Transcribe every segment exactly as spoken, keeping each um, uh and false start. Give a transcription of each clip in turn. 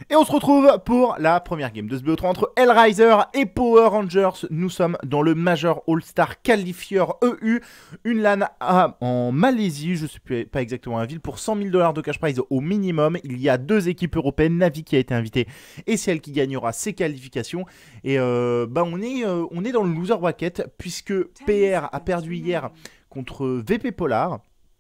Et on se retrouve pour la première game de ce B O trois entre Hellraiser et Power Rangers. Nous sommes dans le Major All-Star Qualifier E U, une LAN à, en Malaisie, je ne sais plus, pas exactement la ville, pour cent mille dollars de cash prize au minimum. Il y a deux équipes européennes, Navi qui a été invitée et c'est elle qui gagnera ses qualifications. Et euh, bah on, est, euh, on est dans le loser bracket puisque P R a perdu hier contre V P Polar.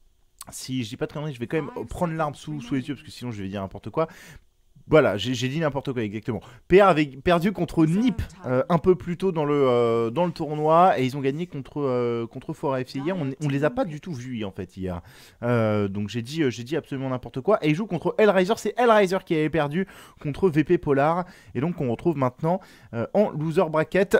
Si je dis pas de conneries, je vais quand même prendre l'arme sous, sous les yeux parce que sinon je vais dire n'importe quoi. Voilà, j'ai dit n'importe quoi exactement. P R avait perdu contre N I P euh, un peu plus tôt dans le, euh, dans le tournoi et ils ont gagné contre, euh, contre Fora F C hier. On, on les a pas du tout vus en fait hier. Euh, donc j'ai dit, euh, j'ai dit absolument n'importe quoi. Et ils jouent contre Hellraiser. C'est Hellraiser qui avait perdu contre V P Polar. Et donc on retrouve maintenant euh, en loser bracket.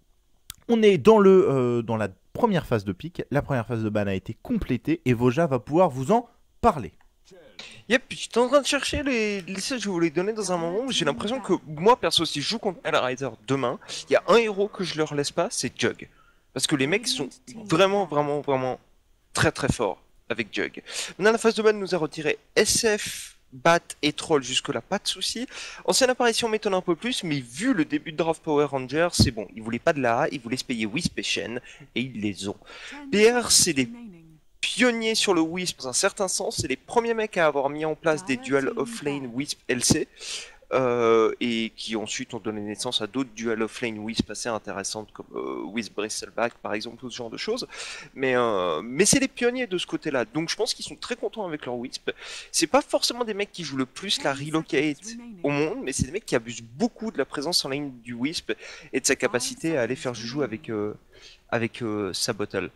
On est dans, le, euh, dans la première phase de pick. La première phase de ban a été complétée et Voja va pouvoir vous en parler. Yep, j'étais en train de chercher les, les sets que je voulais donner dans un moment. J'ai l'impression que moi, perso, si je joue contre Hellraiser demain, il y a un héros que je leur laisse pas, c'est Jug. Parce que les mecs sont vraiment, vraiment, vraiment très très forts avec Jug. Maintenant, la phase de ban nous a retiré S F, Bat et Troll jusque-là, pas de soucis. Ancienne apparition m'étonne un peu plus, mais vu le début de draft Power Rangers, c'est bon. Ils voulaient pas de la A, ils voulaient se payer Wisp et Shen, et ils les ont. P R, c'est des pionniers sur le Wisp dans un certain sens, c'est les premiers mecs à avoir mis en place des duals offlane Wisp L C euh, et qui ensuite ont donné naissance à d'autres duals offlane Wisp assez intéressantes comme euh, Wisp Bristleback par exemple ou ce genre de choses, mais, euh, mais c'est les pionniers de ce côté là, donc je pense qu'ils sont très contents avec leur Wisp. C'est pas forcément des mecs qui jouent le plus la relocate au monde, mais c'est des mecs qui abusent beaucoup de la présence en ligne du Wisp et de sa capacité à aller faire joujou avec, euh, avec euh, sa bottle.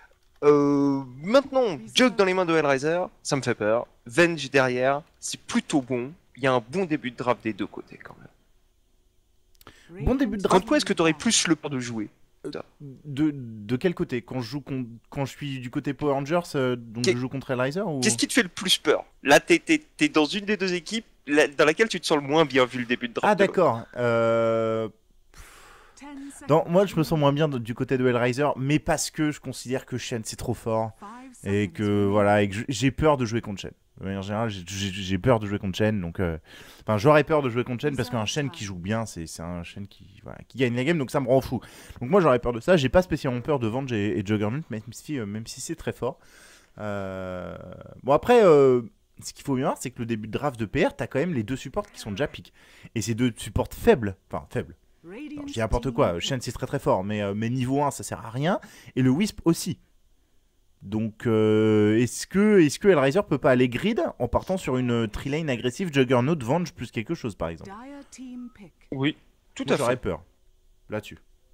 Euh, maintenant, Jug dans les mains de Hellraiser, ça me fait peur. Venge derrière, c'est plutôt bon. Il y a un bon début de draft des deux côtés quand même. Bon début de draft. Contre quoi est-ce que tu aurais plus le peur de jouer? de, de quel côté? Quand je joue con, quand je suis du côté Power Rangers, euh, donc Qu'est... je joue contre Hellraiser ou... Qu'est-ce qui te fait le plus peur? Là, t'es, t'es, t'es dans une des deux équipes là, dans laquelle tu te sens le moins bien vu le début de draft. Ah d'accord. Euh... Non, moi je me sens moins bien du côté de Hellraiser, mais parce que je considère que Shen c'est trop fort et que voilà, et que j'ai peur de jouer contre Shen. De manière générale, j'ai peur de jouer contre Shen, donc euh... enfin j'aurais peur de jouer contre Shen parce qu'un Shen qui joue bien, c'est un Shen qui voilà, qui gagne la game, donc ça me rend fou. Donc moi j'aurais peur de ça. J'ai pas spécialement peur de Venge et, et Juggernaut, même si euh, même si c'est très fort. Euh... Bon après. Euh... Ce qu'il faut bien voir, c'est que le début de draft de P R, t'as quand même les deux supports qui sont déjà piques. Et ces deux supports faibles, enfin faibles. Alors, je dis n'importe quoi, Shen c'est très très fort, mais, euh, mais niveau un ça sert à rien, et le Wisp aussi. Donc euh, est-ce que, est-ce que Hellraiser peut pas aller grid en partant sur une trilane agressive Juggernaut, Venge plus quelque chose par exemple? Oui, tout Moi, à fait. J'aurais peur là-dessus.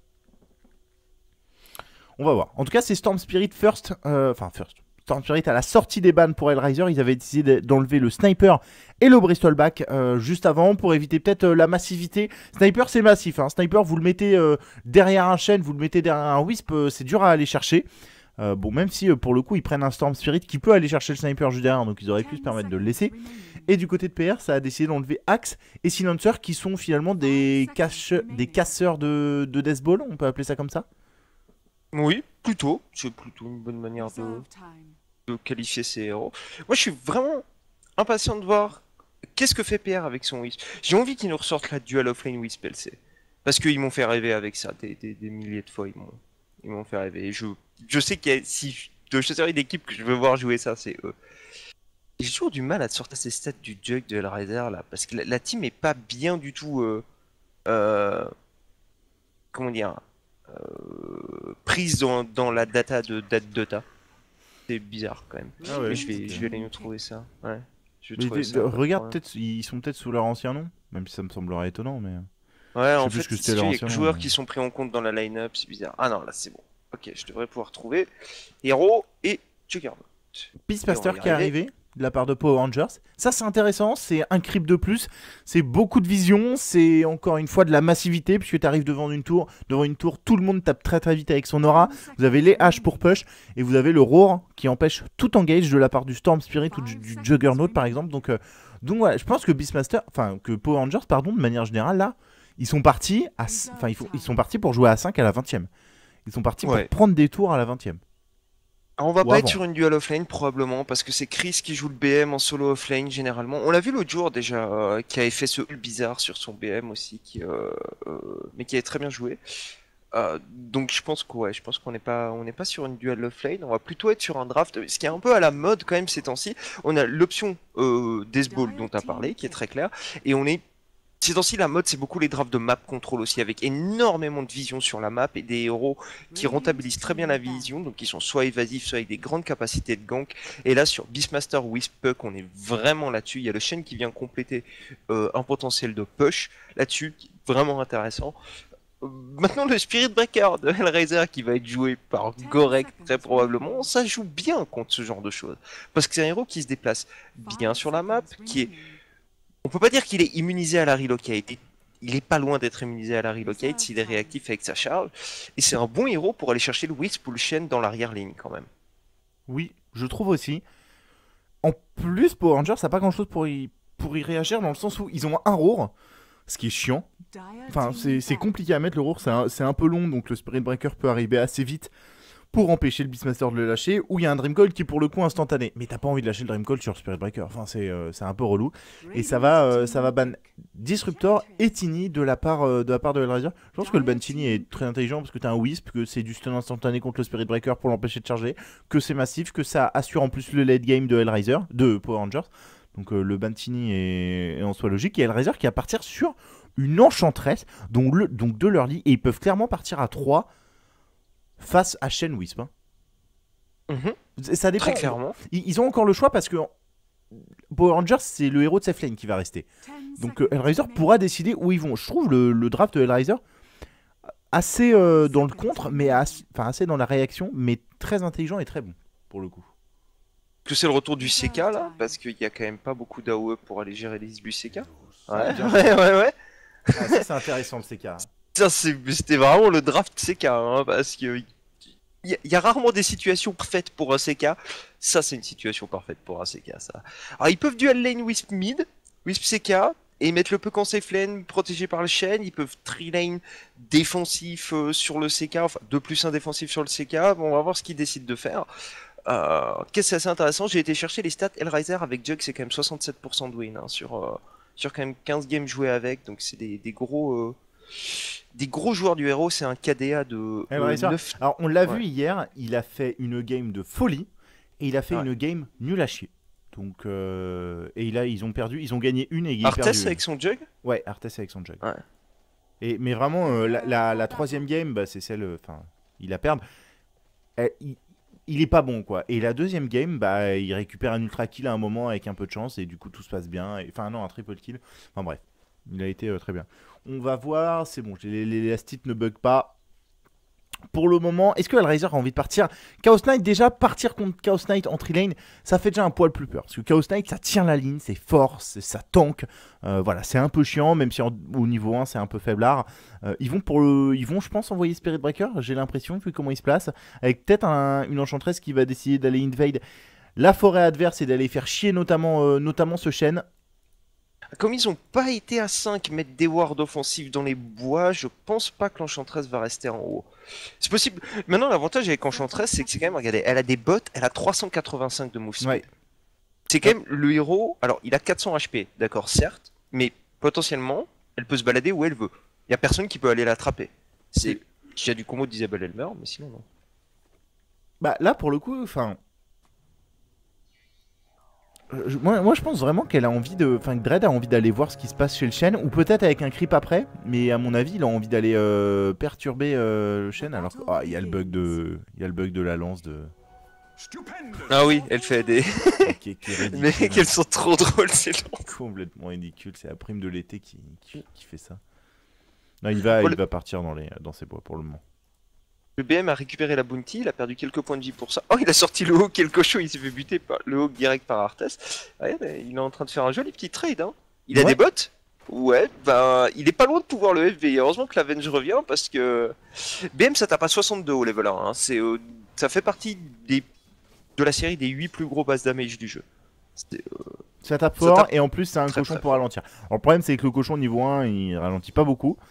On va voir. En tout cas c'est Storm Spirit first, euh, enfin first. Storm Spirit à la sortie des bans pour Hellraiser, ils avaient décidé d'enlever le Sniper et le Bristleback euh, juste avant pour éviter peut-être euh, la massivité. Sniper c'est massif, hein. Sniper vous le mettez euh, derrière un Shen, vous le mettez derrière un Wisp, euh, c'est dur à aller chercher. Euh, bon même si euh, pour le coup ils prennent un Storm Spirit qui peut aller chercher le Sniper juste derrière, donc ils auraient pu se permettre de le laisser. Et du côté de P R ça a décidé d'enlever Axe et Silencer qui sont finalement des, cache des casseurs de, de Death Ball, on peut appeler ça comme ça. Oui, plutôt, c'est plutôt une bonne manière de... de qualifier ses héros. Moi je suis vraiment impatient de voir qu'est-ce que fait P R avec son Wisp. J'ai envie qu'ils nous ressortent la Dual Offlane Wisp L C. Parce qu'ils m'ont fait rêver avec ça, des, des, des milliers de fois ils m'ont ils m'ont fait rêver. Et je, je sais qu'il y a si de série d'équipes que je veux voir jouer ça, c'est eux. J'ai toujours du mal à sortir ces stats du Jug de Hellraiser là, parce que la, la team est pas bien du tout euh, euh, comment dire euh, prise dans, dans la data de data. C'est bizarre quand même. Ah ouais, je vais, je vais aller nous trouver ça. Ouais. Je vais mais trouver ça, regarde, peut-être ils sont peut-être sous leur ancien nom, même si ça me semblerait étonnant, mais. Ouais, en fait, il y a quelques joueurs mais... qui sont pris en compte dans la line-up, c'est bizarre. Ah non, là c'est bon. Ok, je devrais pouvoir trouver Hero et Juggernaut. Beastmaster qui est arrivé de la part de Power Rangers. Ça c'est intéressant, c'est un creep de plus, c'est beaucoup de vision, c'est encore une fois de la massivité puisque tu arrives devant une tour, devant une tour, tout le monde tape très très vite avec son aura. Vous avez les haches pour push et vous avez le roar qui empêche tout engage de la part du Storm Spirit ou du, du Juggernaut par exemple. Donc, euh, donc ouais, je pense que Beastmaster, enfin que Power Rangers, pardon, de manière générale là, ils sont partis, à, enfin ils, ils sont partis pour jouer à cinq à la vingtième. Ils sont partis ouais. pour prendre des tours à la vingtième. Alors, on va ou pas être avant. sur une dual offlane probablement parce que c'est Chris qui joue le B M en solo offlane généralement. On l'a vu l'autre jour déjà, euh, qui avait fait ce ult bizarre sur son B M aussi, qui, euh, euh, mais qui avait très bien joué. Euh, donc je pense que ouais, je pense qu'on n'est pas, on n'est pas sur une dual offlane. On va plutôt être sur un draft, ce qui est un peu à la mode quand même ces temps-ci. On a l'option euh, Death Ball dont tu as parlé, qui est très claire, et on est ces temps-ci, la mode, c'est beaucoup les drafts de map control aussi, avec énormément de vision sur la map et des héros qui rentabilisent très bien la vision, donc qui sont soit évasifs, soit avec des grandes capacités de gank. Et là, sur Beastmaster Wisp Puck, on est vraiment là-dessus. Il y a le Shen qui vient compléter euh, un potentiel de push là-dessus, vraiment intéressant. Euh, Maintenant, le Spirit Breaker de Hellraiser qui va être joué par Gorek très probablement, ça joue bien contre ce genre de choses. Parce que c'est un héros qui se déplace bien sur la map, qui est on peut pas dire qu'il est immunisé à la relocate. Il est pas loin d'être immunisé à la relocate s'il est réactif avec sa charge. Et c'est un bon héros pour aller chercher le Wisp ou le Shen dans l'arrière-ligne quand même. Oui, je trouve aussi. En plus, Power Rangers, ça n'a pas grand-chose pour y, pour y réagir, dans le sens où ils ont un roar, ce qui est chiant. Enfin, c'est compliqué à mettre le roar, c'est un, un peu long, donc le Spirit Breaker peut arriver assez vite pour empêcher le Beastmaster de le lâcher, ou il y a un Dream Coil qui est pour le coup instantané. Mais t'as pas envie de lâcher le Dream Coil sur le Spirit Breaker, enfin c'est euh, un peu relou. Et ça va, euh, ça va ban Disruptor et Tiny de la part euh, de la part de Hellraiser. Je pense que le ban Tiny est très intelligent parce que t'as un Wisp, que c'est du stun instantané contre le Spirit Breaker pour l'empêcher de charger, que c'est massif, que ça assure en plus le late game de Hellraiser, de Power Rangers. Donc euh, le ban Tiny est, est en soi logique. Et Hellraiser qui va partir sur une Enchantress, donc, le, donc de leur lit, et ils peuvent clairement partir à trois face à Shen Wisp. Hein. Mm-hmm. Ça dépend. Très clairement. Ils, ils ont encore le choix parce que Power Rangers, c'est le héros de safe lane qui va rester. Donc euh, Hellraiser pourra décider où ils vont. Je trouve le, le draft de Hellraiser assez euh, dans le contre, mais assez, enfin, assez dans la réaction, mais très intelligent et très bon, pour le coup. Que c'est le retour du C K là, parce qu'il y a quand même pas beaucoup d'A O E pour aller gérer les du C K. Ouais, ouais, ouais, ouais. Ah, ça c'est intéressant le C K. Ça c'était vraiment le draft C K, hein, parce que il y, y a rarement des situations parfaites pour un C K. Ça c'est une situation parfaite pour un C K, ça. Alors ils peuvent dual lane Wisp mid, Wisp C K, et mettre le puck en safe lane protégé par le Shen. Ils peuvent tri lane défensif euh, sur le C K, enfin deux plus un défensif sur le C K. Bon, on va voir ce qu'ils décident de faire. Euh, Qu'est-ce que c'est assez intéressant, j'ai été chercher les stats Hellraiser avec Jug, c'est quand même soixante-sept pour cent de win hein, sur, euh, sur quand même quinze games joués avec, donc c'est des, des gros euh, des gros joueurs du héros, c'est un K D A de euh, neuf. Alors on l'a ouais. vu hier, il a fait une game de folie et il a fait ouais. une game nulle à chier. Donc euh, et là ils ont perdu, ils ont gagné une et ils ont perdu. Arthès avec son Jug. Ouais, Arthès avec son Jug. Ouais. Et mais vraiment euh, la, la, la troisième game, bah, c'est celle, enfin il la perd. Elle, il, il est pas bon quoi. Et la deuxième game, bah il récupère un ultra kill à un moment avec un peu de chance et du coup tout se passe bien. Et, enfin non, un triple kill. Enfin bref, il a été euh, très bien. On va voir, c'est bon, les, les, les lastites ne bug pas. Pour le moment, est-ce que Hellraiser a envie de partir? Chaos Knight, déjà, partir contre Chaos Knight en tri-lane, ça fait déjà un poil plus peur. Parce que Chaos Knight, ça tient la ligne, c'est fort, ça tank. Euh, voilà, c'est un peu chiant, même si en, au niveau un, c'est un peu faiblard. Euh, ils vont, pour le, ils vont, je pense, envoyer Spirit Breaker, j'ai l'impression, vu comment il se place. Avec peut-être un, une Enchantress qui va décider d'aller invade la forêt adverse et d'aller faire chier notamment, euh, notamment ce Shen. Comme ils ont pas été à cinq mettre des wards offensifs dans les bois, je pense pas que l'Enchantress va rester en haut. C'est possible. Maintenant, l'avantage avec Enchantress, c'est que c'est quand même, regardez, elle a des bots, elle a trois cent quatre-vingt-cinq de move speed. Ouais. C'est quand même le héros. Alors, il a quatre cents H P, d'accord, certes, mais potentiellement, elle peut se balader où elle veut. Il y a personne qui peut aller l'attraper. C'est. Il y a du combo d'Isabelle Elmer, mais sinon non. Bah là, pour le coup, enfin. Je, moi, moi je pense vraiment qu'elle a envie de. Enfin que Dread a envie d'aller voir ce qui se passe chez le Shen, ou peut-être avec un creep après, mais à mon avis il a envie d'aller euh, perturber euh, le Shen alors qu'il oh, y a le bug de. Il y a le bug de la lance de. Ah oui, elle fait des. qui, qui est mais qu'elles sont trop drôles ces lances. Complètement ridicule, c'est la prime de l'été qui, qui, qui fait ça. Non, il va, bon, il le... va partir dans, les, dans ses bois pour le moment. Le B M a récupéré la bounty, il a perdu quelques points de vie pour ça. Oh, il a sorti le Hawk, quel cochon, il s'est fait buter par le Hawk direct par Arthès. Ouais, bah, il est en train de faire un joli petit trade. Hein. Il a ouais. des bots. Ouais, bah, il est pas loin de pouvoir le F V. Heureusement que la Venge revient parce que B M ça tape à soixante-deux au level un. Hein. C'est, euh, ça fait partie des, de la série des huit plus gros base damage du jeu. Euh... Ça tape fort ça tape et en plus c'est un cochon pour ralentir. Alors le problème c'est que le cochon niveau un il ralentit pas beaucoup.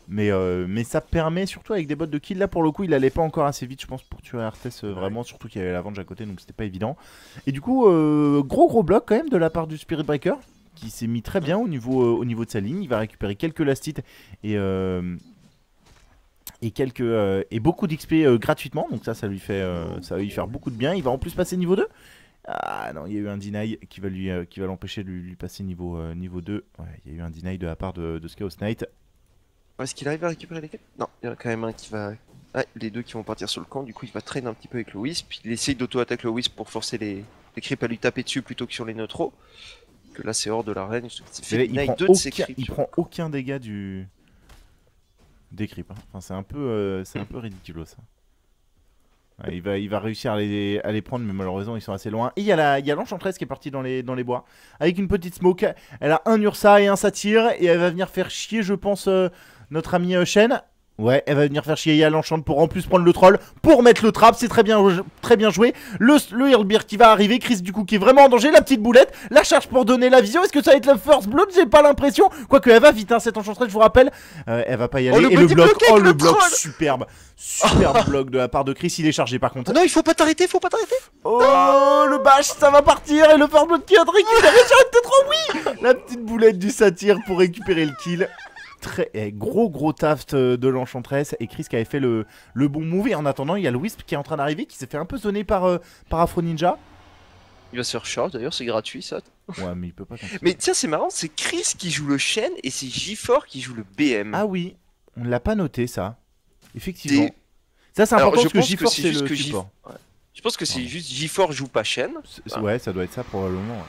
Mais, euh, mais ça permet, surtout avec des bots de kill, là pour le coup il allait pas encore assez vite je pense pour tuer Arthès euh, vraiment, surtout qu'il y avait la Venge à côté donc c'était pas évident. Et du coup euh, gros gros bloc quand même de la part du Spirit Breaker qui s'est mis très bien au niveau, euh, au niveau de sa ligne. Il va récupérer quelques lastites et, euh, et, quelques, euh, et beaucoup d'X P euh, gratuitement, donc ça ça lui fait euh, ça va lui faire beaucoup de bien. Il va en plus passer niveau deux. Ah non, il y a eu un deny qui va lui euh, qui va l'empêcher de lui, lui passer niveau, euh, niveau deux. Ouais, il y a eu un deny de la part de, de Chaos Knight. Est-ce qu'il arrive à récupérer les quêtes? Non, il y en a quand même un qui va... Ouais, les deux qui vont partir sur le camp, du coup il va traîner un petit peu avec le Wisp, il essaye d'auto-attaque le Wisp pour forcer les, les creeps à lui taper dessus plutôt que sur les neutraux. Que là c'est hors de l'arène, il fait il, prend deux aucun, de ses creeps. il prend aucun dégât du... des creeps. Hein. Enfin, c'est un peu, euh, c'est un peu ridicule ça. Ouais, il, va, il va réussir à les, à les prendre mais malheureusement ils sont assez loin. Et il y a l'Enchantress qui est partie dans les, dans les bois. Avec une petite smoke, elle a un Ursa et un Satyr. Et elle va venir faire chier je pense euh, notre ami euh, Shen. Ouais, elle va venir faire chier Yal Enchant pour en plus prendre le troll, pour mettre le trap, c'est très bien, très bien joué. Le, le Healbeer qui va arriver, Chris du coup qui est vraiment en danger, la petite boulette, la charge pour donner la vision, est-ce que ça va être le first blood? J'ai pas l'impression, quoique elle va vite hein, cette Enchantress je vous rappelle, euh, elle va pas y aller, oh, le et le bloc, oh le, le bloc troll. superbe, superbe bloc de la part de Chris, il est chargé par contre. Oh non il faut pas t'arrêter, faut pas t'arrêter. Oh non le bash, ça va partir, et le first blood qui a récupéré, j'arrête trop oui. La petite boulette du Satyr pour récupérer le kill. Très, eh, gros gros taft de l'Enchantress et Chris qui avait fait le, le bon move. Et en attendant il y a le Wisp qui est en train d'arriver, qui s'est fait un peu zoner par, euh, par Afro Ninja. Il va se faire charge d'ailleurs, c'est gratuit ça. Ouais mais il peut pas continuer. Mais tiens c'est marrant, c'est Chris qui joue le Shen et c'est J quatre qui joue le B M. Ah oui, on l'a pas noté ça. Effectivement. Des... Ça c'est important parce que J quatre c'est le support. Ouais. Je pense que c'est ouais. juste J quatre joue pas Shen. Enfin... Ouais ça doit être ça probablement. Ouais.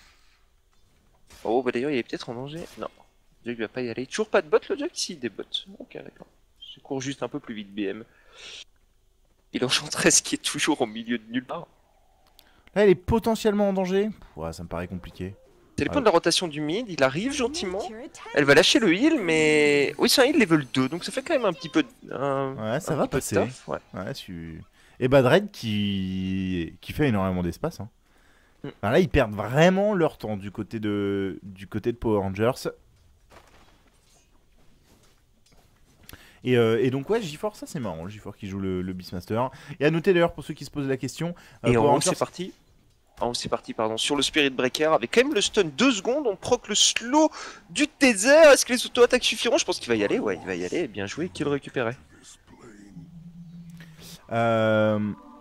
Oh bah d'ailleurs il est peut-être en danger. Non. Il va pas y aller. Toujours pas de bot le Jack? Si, des bots. Ok, d'accord. Je cours juste un peu plus vite B M. Et l'Enchantress qui est toujours au milieu de nulle part. Là, elle est potentiellement en danger. Ouais, ça me paraît compliqué. C'est le point de la rotation du mid, il arrive gentiment. Elle va lâcher le heal, mais... Oui, c'est un heal level deux, donc ça fait quand même un petit peu de... Un... Ouais, ça un va passer. Taf, ouais. Ouais, su... Et Badred qui... qui fait énormément d'espace. Hein. Mm. Enfin, là, ils perdent vraiment leur temps du côté de, du côté de Power Rangers. Et, euh, et donc ouais, J quatre, ça c'est marrant, J quatre qui joue le, le Beastmaster. Et à noter d'ailleurs pour ceux qui se posent la question... Euh, et en haut c'est parti. En haut c'est parti, pardon, sur le Spirit Breaker, avec quand même le stun deux secondes, on proc le slow du Tether. Est-ce que les auto-attaques suffiront? Je pense qu'il va y aller, ouais, il va y aller, bien joué, qui le récupérait. Euh...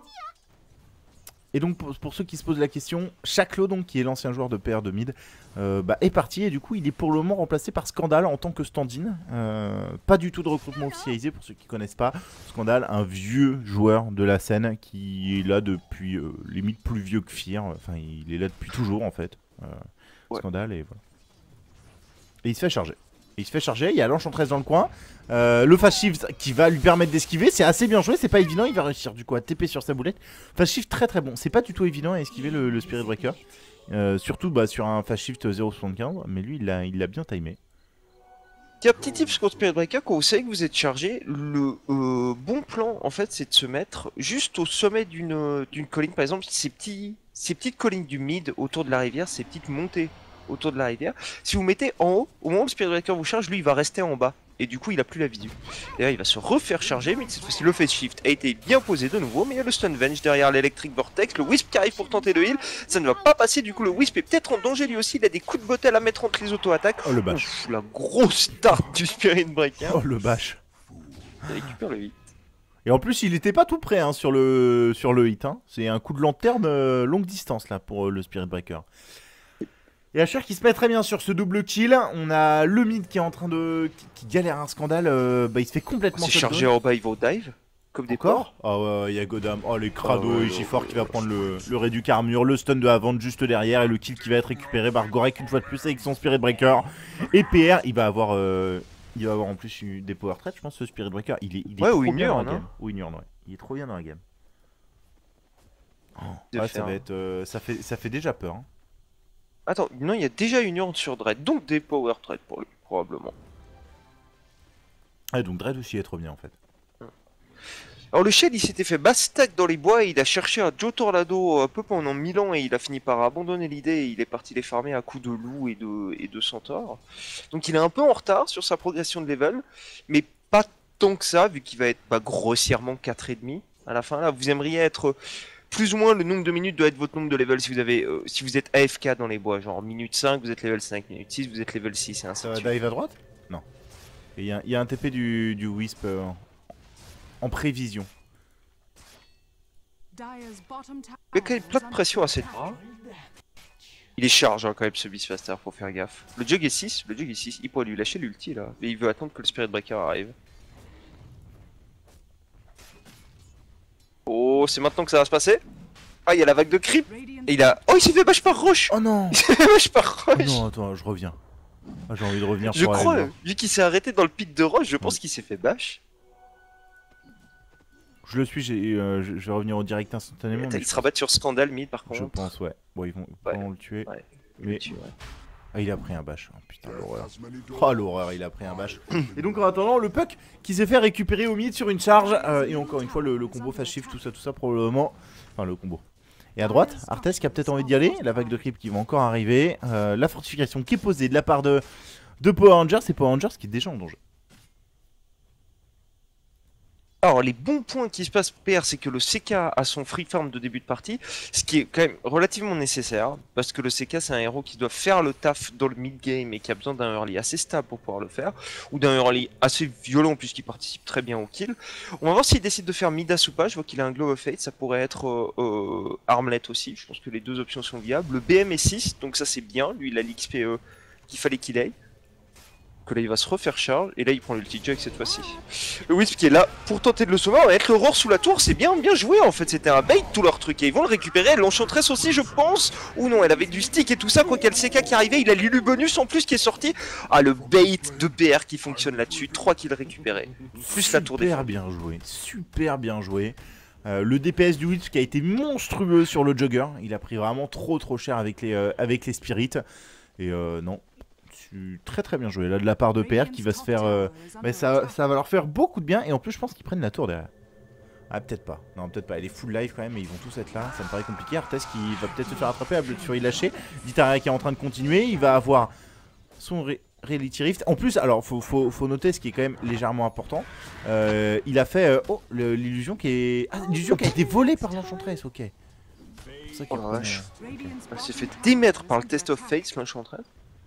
Et donc pour, pour ceux qui se posent la question, Chaklo, donc qui est l'ancien joueur de P R de mid, euh, bah, est parti et du coup il est pour le moment remplacé par Scandal en tant que stand-in. Euh, pas du tout de recrutement officialisé pour ceux qui connaissent pas. Scandal, un vieux joueur de la scène qui est là depuis euh, limite plus vieux que Fear. Enfin il est là depuis toujours en fait. Euh, ouais. Scandal et voilà. Et il se fait charger. Il se fait charger, il y a l'Enchantress dans le coin. Euh, le fast shift qui va lui permettre d'esquiver, c'est assez bien joué, c'est pas évident, il va réussir du coup à T P sur sa boulette. Fast shift très très bon, c'est pas du tout évident à esquiver le, le Spirit Breaker. Euh, surtout bah, sur un fast shift zéro virgule soixante-quinze, mais lui il l'a il l'a bien timé. Tiens, petit tips contre Spirit Breaker, quand vous savez que vous êtes chargé, le euh, bon plan en fait c'est de se mettre juste au sommet d'une d'une colline, par exemple ces, petits, ces petites collines du mid autour de la rivière, ces petites montées autour de la rivière. Si vous mettez en haut, au moment où le Spirit Breaker vous charge, lui il va rester en bas. Et du coup il a plus la visu. D'ailleurs il va se refaire charger, mais cette fois-ci le face shift a été bien posé de nouveau. Mais il y a le stun venge derrière l'Electric Vortex, le Wisp qui arrive pour tenter le heal. Ça ne va pas passer, du coup le Wisp est peut-être en danger lui aussi. Il a des coups de bottle à mettre entre les auto-attaques. Oh le bash. Ouf, la grosse start du Spirit Breaker. Oh le bash. Il récupère le hit. Et en plus il était pas tout prêt hein, sur, le, sur le hit. Hein. C'est un coup de lanterne euh, longue distance là pour euh, le Spirit Breaker. Et Asher qui se met très bien sur ce double kill. On a le mid qui est en train de... qui, qui galère un scandale. Euh, bah, il se fait complètement... C'est chargé en bas, il va au dive. Comme des porcs. Ah ouais, il y a Godam. Oh les crados oh, ouais, et J quatre ouais, qui va ouais, prendre le, le réduc armure. Le stun de Avant juste derrière. Et le kill qui va être récupéré par Gorek une fois de plus avec son Spirit Breaker. Et P R, il va avoir... Euh, il va avoir en plus des power trades, je pense, ce Spirit Breaker. Il est, il est ouais, trop ou bien dans la non game. Ou Ignore, ouais. Il est trop bien dans la game. Oh, ouais, ça va être... Euh, ça, fait, ça fait déjà peur. Hein. Attends, non, il y a déjà une urne sur Dread, donc des power trades pour lui, probablement. Ah, donc Dread aussi est trop bien en fait. Alors le Shell il s'était fait bastack dans les bois et il a cherché un Joe Tornado un peu pendant mille ans et il a fini par abandonner l'idée et il est parti les farmer à coups de loup et de, et de centaure. Donc il est un peu en retard sur sa progression de level, mais pas tant que ça vu qu'il va être bah, grossièrement quatre virgule cinq à la fin. Là vous aimeriez être plus ou moins le nombre de minutes doit être votre nombre de level si vous avez euh, si vous êtes A F K dans les bois, genre minute cinq vous êtes level cinq, minute six vous êtes level six et ainsi Ça de va suite. dive à droite? Non. Il y, y a un T P du, du Wisp euh, en prévision. Il y a quand même plein de pression à cette bras. Il est charge hein, quand même ce Beastmaster, faut faire gaffe. Le Jug est six, le Jug est six, il pourrait lui lâcher l'ulti là, mais il veut attendre que le Spirit Breaker arrive. Oh, c'est maintenant que ça va se passer. Ah, il y a la vague de creep. Et il a... Oh, il s'est fait bash par Roche. Oh non. Il s'est fait bash par Roche. Non, attends, je reviens. Ah, j'ai envie de revenir Je pour aller crois, le voir. vu qu'il s'est arrêté dans le pit de Roche, je pense qu'il s'est fait bash. Je le suis, j'ai, euh, je je vais revenir au direct instantanément. Il se rabattre sur Scandal mid par contre. Je pense, ouais. Bon, ils vont, ils Ouais. vont le tuer. Ouais. Mais... Tu vois. Ah, il a pris un bash. Oh, putain, l'horreur. Oh, l'horreur, il a pris un bash. Et donc, en attendant, le puck qui s'est fait récupérer au mid sur une charge. euh, et encore une fois, le, le combo fast shift, tout ça, tout ça, probablement. Enfin, le combo. Et à droite, Arthès qui a peut-être envie d'y aller. La vague de creep qui va encore arriver. Euh, la fortification qui est posée de la part de, de Power Rangers. Et Power Rangers qui est déjà en danger. Alors les bons points qui se passent P R, c'est que le C K a son free farm de début de partie, ce qui est quand même relativement nécessaire, parce que le C K c'est un héros qui doit faire le taf dans le mid game et qui a besoin d'un early assez stable pour pouvoir le faire, ou d'un early assez violent puisqu'il participe très bien au kill. On va voir s'il décide de faire Midas ou pas, je vois qu'il a un Glow of Fate, ça pourrait être euh, euh, Armlet aussi, je pense que les deux options sont viables. Le B M est six, donc ça c'est bien, lui il a l'X P E qu'il fallait qu'il ait. Que là il va se refaire charge et là il prend l'ulti jug cette fois-ci. Le Wisp qui est là pour tenter de le sauver, on va être le roar sous la tour, c'est bien bien joué en fait, c'était un bait tout leur truc et ils vont le récupérer. L'enchantress aussi je pense, ou non elle avait du stick et tout ça, quoi qu'il y a le C K qui arrivait, il a l'Ilu bonus en plus qui est sorti. Ah le bait de B R qui fonctionne là-dessus, trois kills récupérés, plus la tour des Super bien joué, super bien joué. Euh, le D P S du Wisp qui a été monstrueux sur le Jugger, il a pris vraiment trop trop cher avec les, euh, avec les spirits. Et euh, non. Très très bien joué là de la part de P R qui va se faire euh, mais ça, ça va leur faire beaucoup de bien et en plus je pense qu'ils prennent la tour derrière. Ah peut-être pas, non peut-être pas, elle est full life quand même mais ils vont tous être là, ça me paraît compliqué. Arthès qui va peut-être se faire attraper, à Blood Fury lâché, Ditaria qui est en train de continuer, il va avoir son Re Reality Rift. En plus alors faut, faut, faut noter ce qui est quand même légèrement important, euh, il a fait euh, oh l'illusion qui est ah, l'illusion qui a été volée par l'enchantress, ok. C'est pour ça Oh la qu'il vache. euh, okay. Elle s'est fait démettre par le test of face l'enchantress.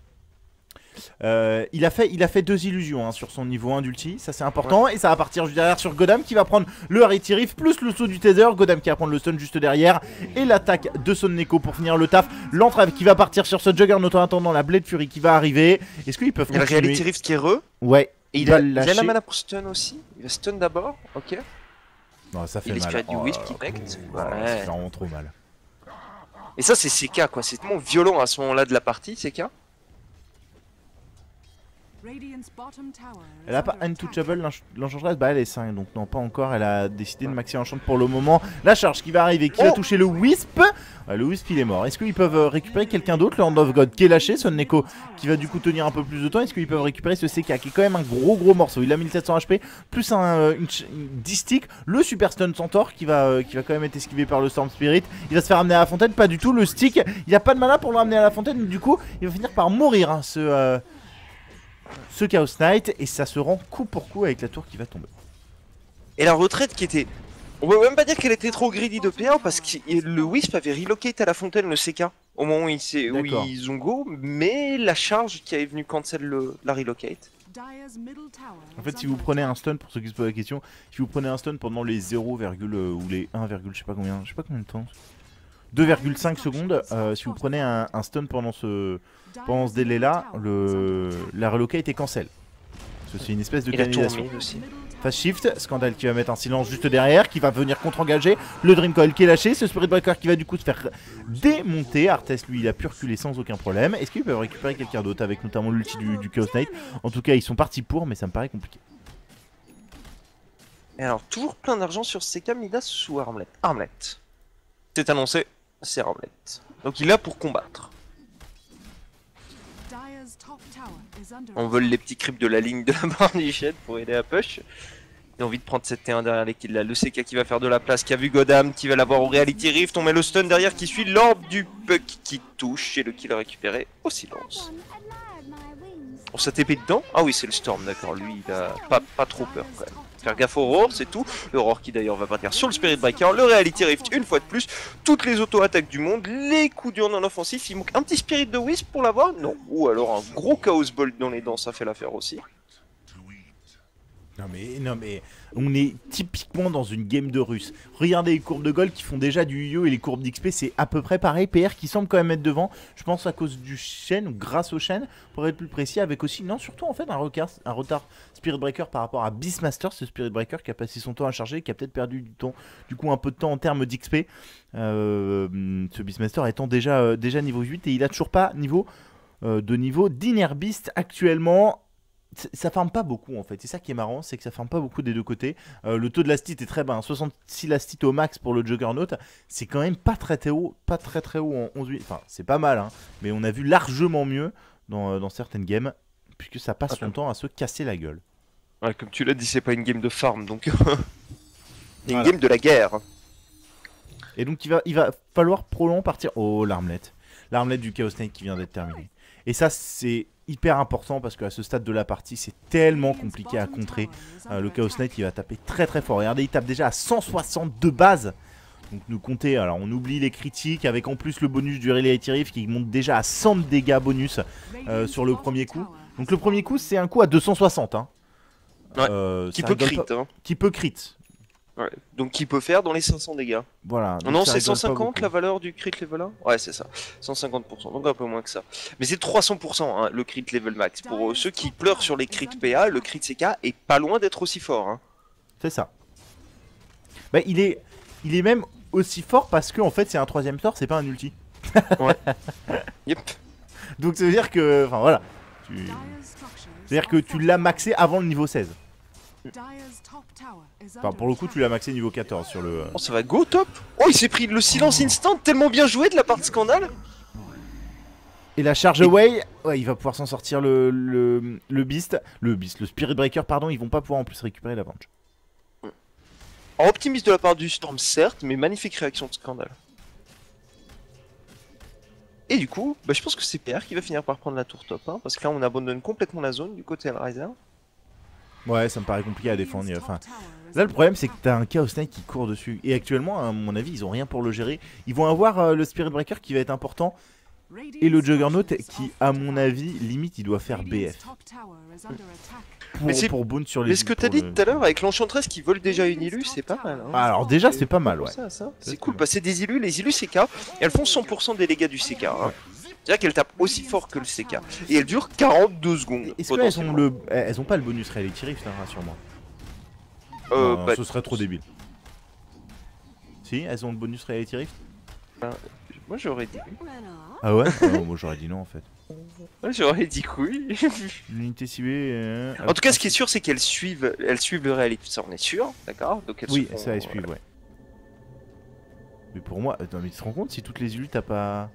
Euh, il, a fait, il a fait deux illusions hein, sur son niveau un d'ulti, ça c'est important. Ouais. Et ça va partir juste derrière sur Godam qui va prendre le Harity Rift plus le saut du Tether. Godam qui va prendre le stun juste derrière. Et l'attaque de Son Neko pour finir le taf. L'entrave qui va partir sur ce Juggernaut en attendant la Blade Fury qui va arriver. Est-ce qu'ils peuvent continuer? Il y a le Reality Rift qui est re. Ouais. Et il, il, a, va il a la mana pour stun aussi. Il va stun d'abord, ok. Non, ça fait il mal. Il du oh, Wisp qui connecte. Ouais, ouais. Ça fait vraiment trop mal. Et ça c'est C K quoi, c'est tellement violent à ce moment là de la partie C K. Elle a pas untouchable l'enchantress, bah elle est cinq donc non pas encore, elle a décidé de maxi enchant pour le moment. La charge qui va arriver, qui oh va toucher le Wisp. Ouais, le Wisp il est mort. Est-ce qu'ils peuvent récupérer quelqu'un d'autre? Le Hand of God qui est lâché, Son Neko qui va du coup tenir un peu plus de temps. Est-ce qu'ils peuvent récupérer ce C K qui est quand même un gros gros morceau? Il a mille sept cents H P plus un une, une dix sticks. Le Super Stun Centaur qui va, euh, qui va quand même être esquivé par le Storm Spirit. Il va se faire amener à la fontaine, pas du tout. Le stick, il n'y a pas de mana pour le ramener à la fontaine, du coup il va finir par mourir hein, ce... Euh, ce Chaos Knight et ça se rend coup pour coup avec la tour qui va tomber. Et la retraite qui était... On peut même pas dire qu'elle était trop greedy de P un parce que le Wisp avait relocate à la fontaine le C K au moment où, il où ils ont go, mais la charge qui est venue cancel le, la relocate. En fait si vous prenez un stun, pour ceux qui se posent la question, si vous prenez un stun pendant les zéro, ou les un, je sais pas combien, je sais pas combien de temps, deux virgule cinq secondes, euh, si vous prenez un, un stun pendant ce, pendant ce délai là, le, la relocate est cancel. C'est une espèce de canalisation. Fast shift, Scandal qui va mettre un silence juste derrière, qui va venir contre-engager, le Dream Coil qui est lâché, ce Spirit Breaker qui va du coup se faire démonter. Arthès lui il a pu reculer sans aucun problème. Est-ce qu'ils peuvent récupérer quelqu'un d'autre avec notamment l'ulti du, du Chaos Knight? En tout cas ils sont partis pour, mais ça me paraît compliqué. Et alors toujours plein d'argent sur C K, Midas ou Armlet? Armlet. C'est annoncé, c'est Armlet. Donc il est là pour combattre. On vole les petits creeps de la ligne de la barre du shed pour aider à push. Il a envie de prendre cette T un derrière les kills là. Le C K qui va faire de la place, qui a vu Godam, qui va l'avoir au Reality Rift. On met le stun derrière qui suit l'orbe du Puck qui touche et le kill récupéré au silence. On s'est T P dedans? Ah oui, c'est le Storm, d'accord. Lui, il a pas, pas trop peur quand même. Faire gaffe au Roar, c'est tout. Le Roar qui d'ailleurs va partir sur le Spirit Breaker. Le Reality Rift, une fois de plus. Toutes les auto-attaques du monde. Les coups durs non offensifs. Il manque un petit Spirit de Wisp pour l'avoir? Non. Ou alors un gros Chaos Bolt dans les dents, ça fait l'affaire aussi. Non mais, non mais, on est typiquement dans une game de russe. Regardez les courbes de gold qui font déjà du yo et les courbes d'X P c'est à peu près pareil. P R qui semble quand même être devant, je pense à cause du chaîne ou grâce au chaîne, pour être plus précis, avec aussi, non surtout en fait un retard, un retard Spirit Breaker par rapport à Beastmaster, ce Spirit Breaker qui a passé son temps à charger, qui a peut-être perdu du temps, du coup un peu de temps en termes d'X P. Euh, ce Beastmaster étant déjà, euh, déjà niveau huit et il a toujours pas niveau, euh, de niveau d'Inner Beast actuellement. Ça farme pas beaucoup en fait, c'est ça qui est marrant, c'est que ça farme pas beaucoup des deux côtés. Euh, le taux de lastite est très bas, hein. soixante-six lastite au max pour le Juggernaut, c'est quand même pas très très haut, pas très très haut en onze huit, enfin c'est pas mal, hein. Mais on a vu largement mieux dans, dans certaines games, puisque ça passe son temps à se casser la gueule. Ouais, comme tu l'as dit, c'est pas une game de farm, donc c'est une voilà. game de la guerre. Et donc il va, il va falloir probablement partir... Oh, l'armlette, l'armlette du Chaos Knight qui vient d'être terminée. Et ça c'est hyper important parce qu'à ce stade de la partie c'est tellement compliqué à contrer. euh, Le Chaos Knight il va taper très très fort. Regardez, il tape déjà à cent soixante-deux bases. Donc nous compter, alors on oublie les critiques avec en plus le bonus du Reality Rift qui monte déjà à cent de dégâts bonus euh, sur le premier coup. Donc le premier coup c'est un coup à deux cent soixante, hein. Ouais, euh, qui peut crit, hein. Qui peut crit. Ouais. Donc qui peut faire dans les cinq cents dégâts. Voilà. Non, non, c'est cent cinquante la valeur du crit level un. Ouais, c'est ça. cent cinquante pour cent, donc un peu moins que ça. Mais c'est trois cents pour cent hein, le crit level max. Pour euh, ceux qui pleurent sur les crits P A, le crit C K est pas loin d'être aussi fort. Hein. C'est ça. Bah, il est, il est même aussi fort parce que en fait c'est un troisième sort, c'est pas un ulti. Ouais. Yep. Donc ça veut dire que, enfin voilà. Tu... C'est-à-dire que tu l'as maxé avant le niveau seize. Enfin, pour le coup, tu l'as maxé niveau quatorze sur le... Oh, ça va go top. Oh, il s'est pris le silence instant, tellement bien joué de la part de Scandale. Et la charge away, ouais, il va pouvoir s'en sortir le, le, le Beast. Le Beast, le Spirit Breaker, pardon, ils vont pas pouvoir en plus récupérer la Venge. En optimiste de la part du Storm, certes, mais magnifique réaction de Scandale. Et du coup, bah, je pense que c'est P R qui va finir par prendre la tour top, hein, parce que là on abandonne complètement la zone du côté Hellraiser. Ouais, ça me paraît compliqué à défendre. Enfin, là, le problème, c'est que t'as un Chaos Knight qui court dessus. Et actuellement, à mon avis, ils ont rien pour le gérer. Ils vont avoir euh, le Spirit Breaker qui va être important. Et le Juggernaut qui, à mon avis, limite, il doit faire B F. Pour, mais c'est pour Boone sur les... Mais ce que t'as dit tout à l'heure avec l'Enchantress qui vole déjà une Illu, c'est pas mal. Hein. Alors déjà, c'est pas mal, ouais. C'est cool, bah, c'est des Illus, les Illus C K, et elles font cent pour cent des dégâts du C K. Hein. Ouais. C'est-à-dire qu'elles tapent aussi fort que le C K. Et elles durent quarante-deux secondes. Est-ce qu'elles ont, le... elles ont pas le bonus Reality Rift, hein, rassure-moi. Euh, non, bah... ce serait trop débile. Si, elles ont le bonus Reality Rift euh, Moi j'aurais dit oui. Ah ouais non, moi j'aurais dit non en fait. Moi j'aurais dit que oui. L'unité ciblée... Euh... En tout cas ce qui est sûr c'est qu'elles suivent elles suivent le Reality, ça on est sûr, d'accord. Donc elles oui, font... ça elles suivent, ouais. Mais pour moi, attends, mais tu te rends compte si toutes les Illus t'as pas...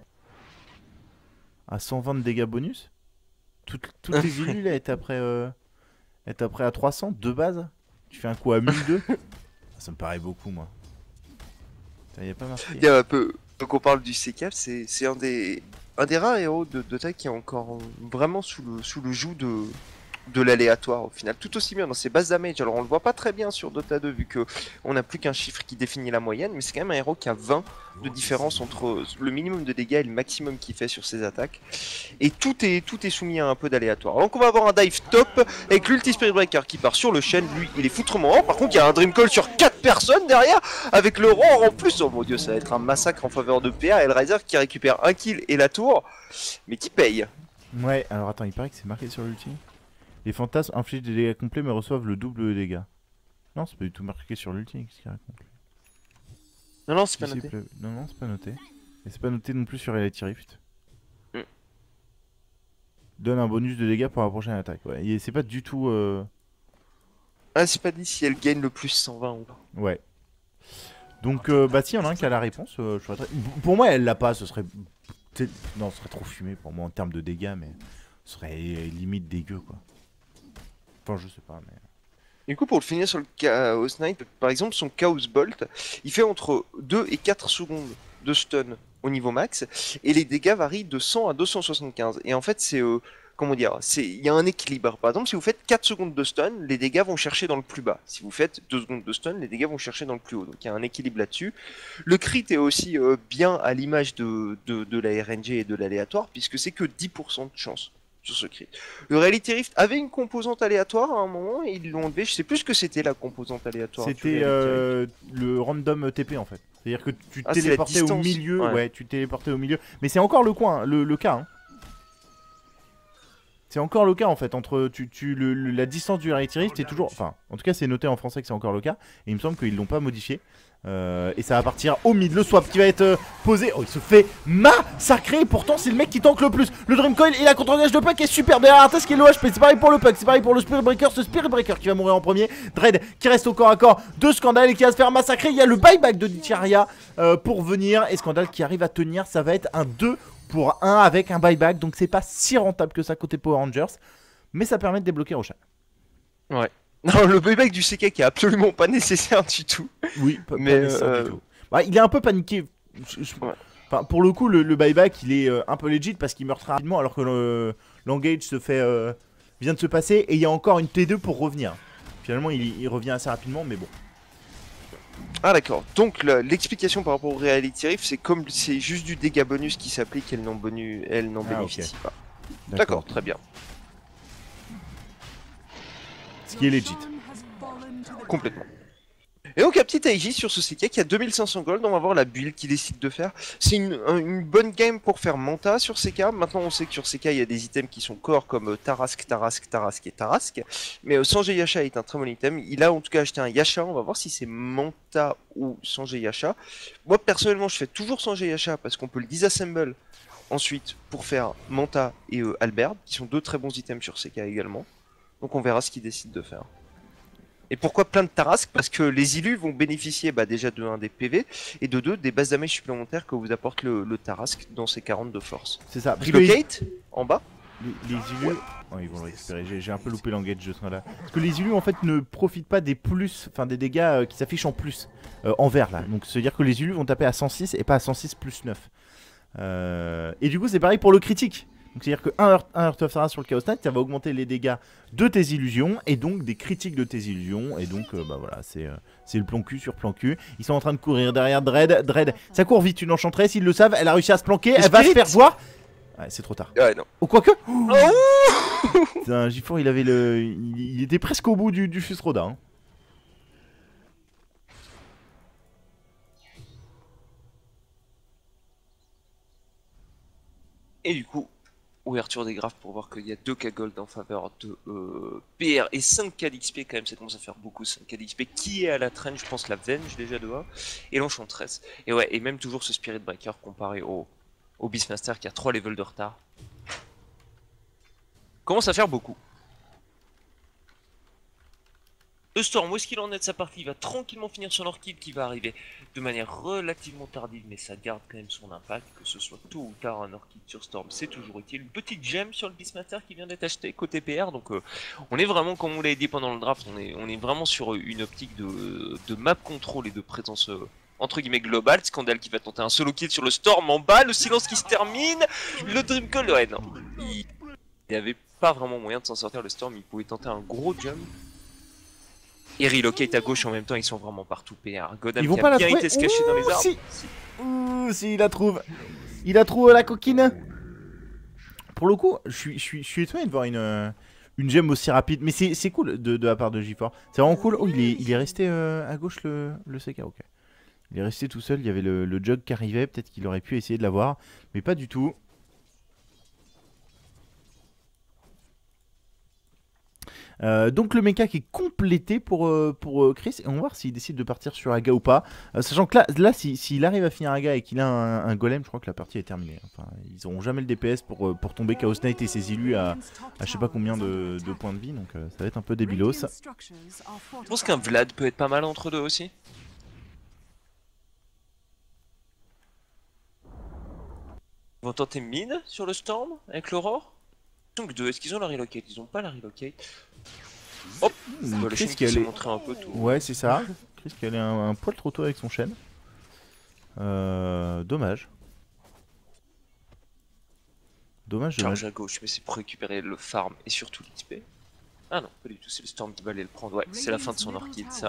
à cent vingt de dégâts bonus? Toutes, toutes les Illus là est après, euh... est après à trois cents de base? Tu fais un coup à mille deux? Ça me paraît beaucoup moi. Il y a pas marqué. Il y a un peu... Donc on parle du C K, c'est un des... un des rares héros de Dota qui est encore vraiment sous le, sous le joug de, de l'aléatoire au final, tout aussi bien dans ses bases damage. Alors on le voit pas très bien sur Dota deux vu que on n'a plus qu'un chiffre qui définit la moyenne, mais c'est quand même un héros qui a vingt de différence entre le minimum de dégâts et le maximum qu'il fait sur ses attaques. Et tout est, tout est soumis à un peu d'aléatoire. Donc on va avoir un dive top avec l'ulti Spirit Breaker qui part sur le chaîne, lui il est foutrement hors. Par contre il y a un Dream Call sur quatre personnes derrière avec le Roar en plus. Oh mon dieu, ça va être un massacre en faveur de P A. Et Hellraiser qui récupère un kill et la tour, mais qui paye. Ouais, alors attends, il paraît que c'est marqué sur l'ulti. Les fantasmes infligent des dégâts complets mais reçoivent le double de dégâts. Non, c'est pas du tout marqué sur l'ulti. Qu'est-ce qu'il raconte lui? Non, non, c'est pas si noté. Non, non, c'est pas noté. Et c'est pas noté non plus sur Reality Rift. Mm. Donne un bonus de dégâts pour la prochaine attaque. Ouais, c'est pas du tout. Euh... Ah, c'est pas dit si elle gagne le plus cent vingt ou pas. Ouais. Donc, euh, bah, si, il y en a un qui a la réponse. Euh, je très... Pour moi, elle l'a pas. Ce serait. Non, ce serait trop fumé pour moi en termes de dégâts, mais ce serait limite dégueu quoi. Enfin, je sais pas, mais. Du coup, pour le finir sur le Chaos Knight, par exemple, son Chaos Bolt, il fait entre deux et quatre secondes de stun au niveau max, et les dégâts varient de cent à deux cent soixante-quinze. Et en fait, c'est... euh, comment dire? C'est, il y a un équilibre. Par exemple, si vous faites quatre secondes de stun, les dégâts vont chercher dans le plus bas. Si vous faites deux secondes de stun, les dégâts vont chercher dans le plus haut. Donc il y a un équilibre là-dessus. Le crit est aussi euh, bien à l'image de, de, de la R N G et de l'aléatoire, puisque c'est que dix pour cent de chance sur ce crit. Le Reality Rift avait une composante aléatoire à un moment et ils l'ont enlevé. Je sais plus ce que c'était la composante aléatoire du C'était Reality Rift. euh, le random T P en fait. C'est-à-dire que tu Ah, c'est la téléportais au distance. milieu, Ouais. ouais, tu téléportais au milieu. Mais c'est encore le coin, le, le cas. Hein. C'est encore le cas en fait, entre tu, tu, le, le- la distance du Reality Rift est toujours... Enfin, en tout cas c'est noté en français que c'est encore le cas, et il me semble qu'ils l'ont pas modifié. Euh, et ça va partir au mid, le swap qui va être euh, posé. Oh, il se fait massacrer, et pourtant c'est le mec qui tank le plus. Le Dream Coil et la contre-engage de Puck est super, derrière Arthas qui est low H P, c'est pareil pour le Puck, c'est pareil pour le Spirit Breaker, ce Spirit Breaker qui va mourir en premier. Dread qui reste au corps à corps de Scandal et qui va se faire massacrer. Il y a le buyback de Dityaria euh, pour venir, et Scandal qui arrive à tenir, ça va être un deux pour un avec un buyback, donc c'est pas si rentable que ça côté Power Rangers, mais ça permet de débloquer Roshan. Ouais. Non, le buyback du C K qui est absolument pas nécessaire du tout. Oui, pas, Mais, pas nécessaire euh, du tout. Bah, il est un peu paniqué. Je- je- Ouais. Enfin, pour le coup, le, le buyback il est euh, un peu legit parce qu'il meurt très rapidement alors que le- l'engage se fait euh, vient de se passer et il y a encore une T deux pour revenir. Finalement, il, il revient assez rapidement, mais bon. Ah d'accord, donc la- l'explication par rapport au Reality Rift, c'est comme c'est juste du dégât bonus qui s'applique, elle n'en bonu- elle n'en Ah, bénéficie pas. D'accord, très bien, Ce qui est legit. complètement. Et donc un petit A I J sur ce C K qui a deux mille cinq cents gold, on va voir la build qu'il décide de faire. C'est une, un- une bonne game pour faire Manta sur C K. Maintenant on sait que sur C K il y a des items qui sont core comme euh, Tarask, Tarask, Tarask et Tarask. Mais euh, Sanjay Yasha est un très bon item. Il a en tout cas acheté un Yasha, on va voir si c'est Manta ou Sanjay Yasha. Moi personnellement je fais toujours Sanjay Yasha parce qu'on peut le disassemble ensuite pour faire Manta et euh, Albert, qui sont deux très bons items sur C K également. Donc on verra ce qu'il décide de faire. Et pourquoi plein de Tarask? Parce que les illus vont bénéficier bah, déjà de un des P V et de deux des bases damage supplémentaires que vous apporte le, le Tarask dans ses quarante de force. C'est ça. Parce que les, Relocate en bas. les illus. Oh, ils vont le récupérer. J'ai j'ai un peu loupé l'engage de ce là. Parce que les illus en fait ne profitent pas des plus, enfin des dégâts euh, qui s'affichent en plus euh, en vert là. Donc c'est à dire que les illus vont taper à cent six et pas à cent six plus neuf. Euh, et du coup c'est pareil pour le critique. Donc c'est à dire que un Heart, un Heart of Sarah sur le Chaos Knight, ça va augmenter les dégâts de tes illusions et donc des critiques de tes illusions. Et donc euh, bah voilà, c'est euh, c'est le plan cul sur plan cul. Ils sont en train de courir derrière Dread. Dread, ça court vite une enchanteresse, ils le savent, elle a réussi à se planquer, elle va se faire voir. Ouais, c'est trop tard. Ouais, non. Oh, quoique. Oh Putain, J four il avait le. Il, il était presque au bout du, du Fusroda. Hein. Et du coup, ouverture des graphes pour voir qu'il y a deux K gold en faveur de euh, P R et cinq K d'X P quand même, ça commence à faire beaucoup cinq K d'X P. Qui est à la traîne? Je pense la Venge déjà de un et l'Enchantress. Et ouais, et même toujours ce Spirit Breaker comparé au, au Beastmaster qui a trois levels de retard. Commence à faire beaucoup. Le Storm, où est-ce qu'il en est de sa partie? Il va tranquillement finir son Orchid qui va arriver de manière relativement tardive, mais ça garde quand même son impact, que ce soit tôt ou tard un Orchid sur Storm, c'est toujours utile. Une petite gemme sur le Beastmaster qui vient d'être acheté côté P R, donc euh, on est vraiment, comme on l'a dit pendant le draft, on est, on est vraiment sur une optique de, de map control et de présence euh, entre guillemets globale. Scandal qui va tenter un solo kill sur le Storm en bas, le silence qui se termine, le Dream Call, ouais non, il n'y avait pas vraiment moyen de s'en sortir le Storm, il pouvait tenter un gros jump. Et relocate à gauche en même temps, ils sont vraiment partout P R. Godam Ils vont qui pas a la bien trouver. été se cacher dans les Ouh, arbres. si. Ouh, si, il la trouve. Il a trouvé la coquine. Pour le coup, je suis, je suis, je suis étonné de voir une, euh, une gemme aussi rapide. Mais c'est cool de, de la part de J four. C'est vraiment cool. Oh, il est, il est resté euh, à gauche le, le C K, ok. Il est resté tout seul. Il y avait le, le jug qui arrivait. Peut-être qu'il aurait pu essayer de l'avoir. Mais pas du tout. Euh, donc le mecha qui est complété pour, euh, pour euh, Chris, et on va voir s'il décide de partir sur Aga ou pas, euh, sachant que là, là s'il si, arrive à finir Aga et qu'il a un, un golem, je crois que la partie est terminée. Enfin, ils auront jamais le D P S pour, euh, pour tomber Chaos Knight et ses illus à, à je sais pas combien de, de points de vie, donc euh, ça va être un peu débilos. Je pense qu'un Vlad peut être pas mal entre deux aussi. Ils vont tenter mid sur le Storm avec l'Aurore. Donc deux, est-ce qu'ils ont la relocate? Ils ont pas la relocate. Hop, Mmh, bah, le Chris chêne qui qui s'est allait... montré un peu tôt. Ouais, c'est ça. Chris qui allait un, un poil trop tôt avec son chêne. Euh, dommage. Dommage, dommage. Charge à gauche, mais c'est pour récupérer le farm et surtout l'X P. Ah non, pas du tout, c'est le Storm qui va aller le prendre. Ouais, c'est la fin de son orchid, ça.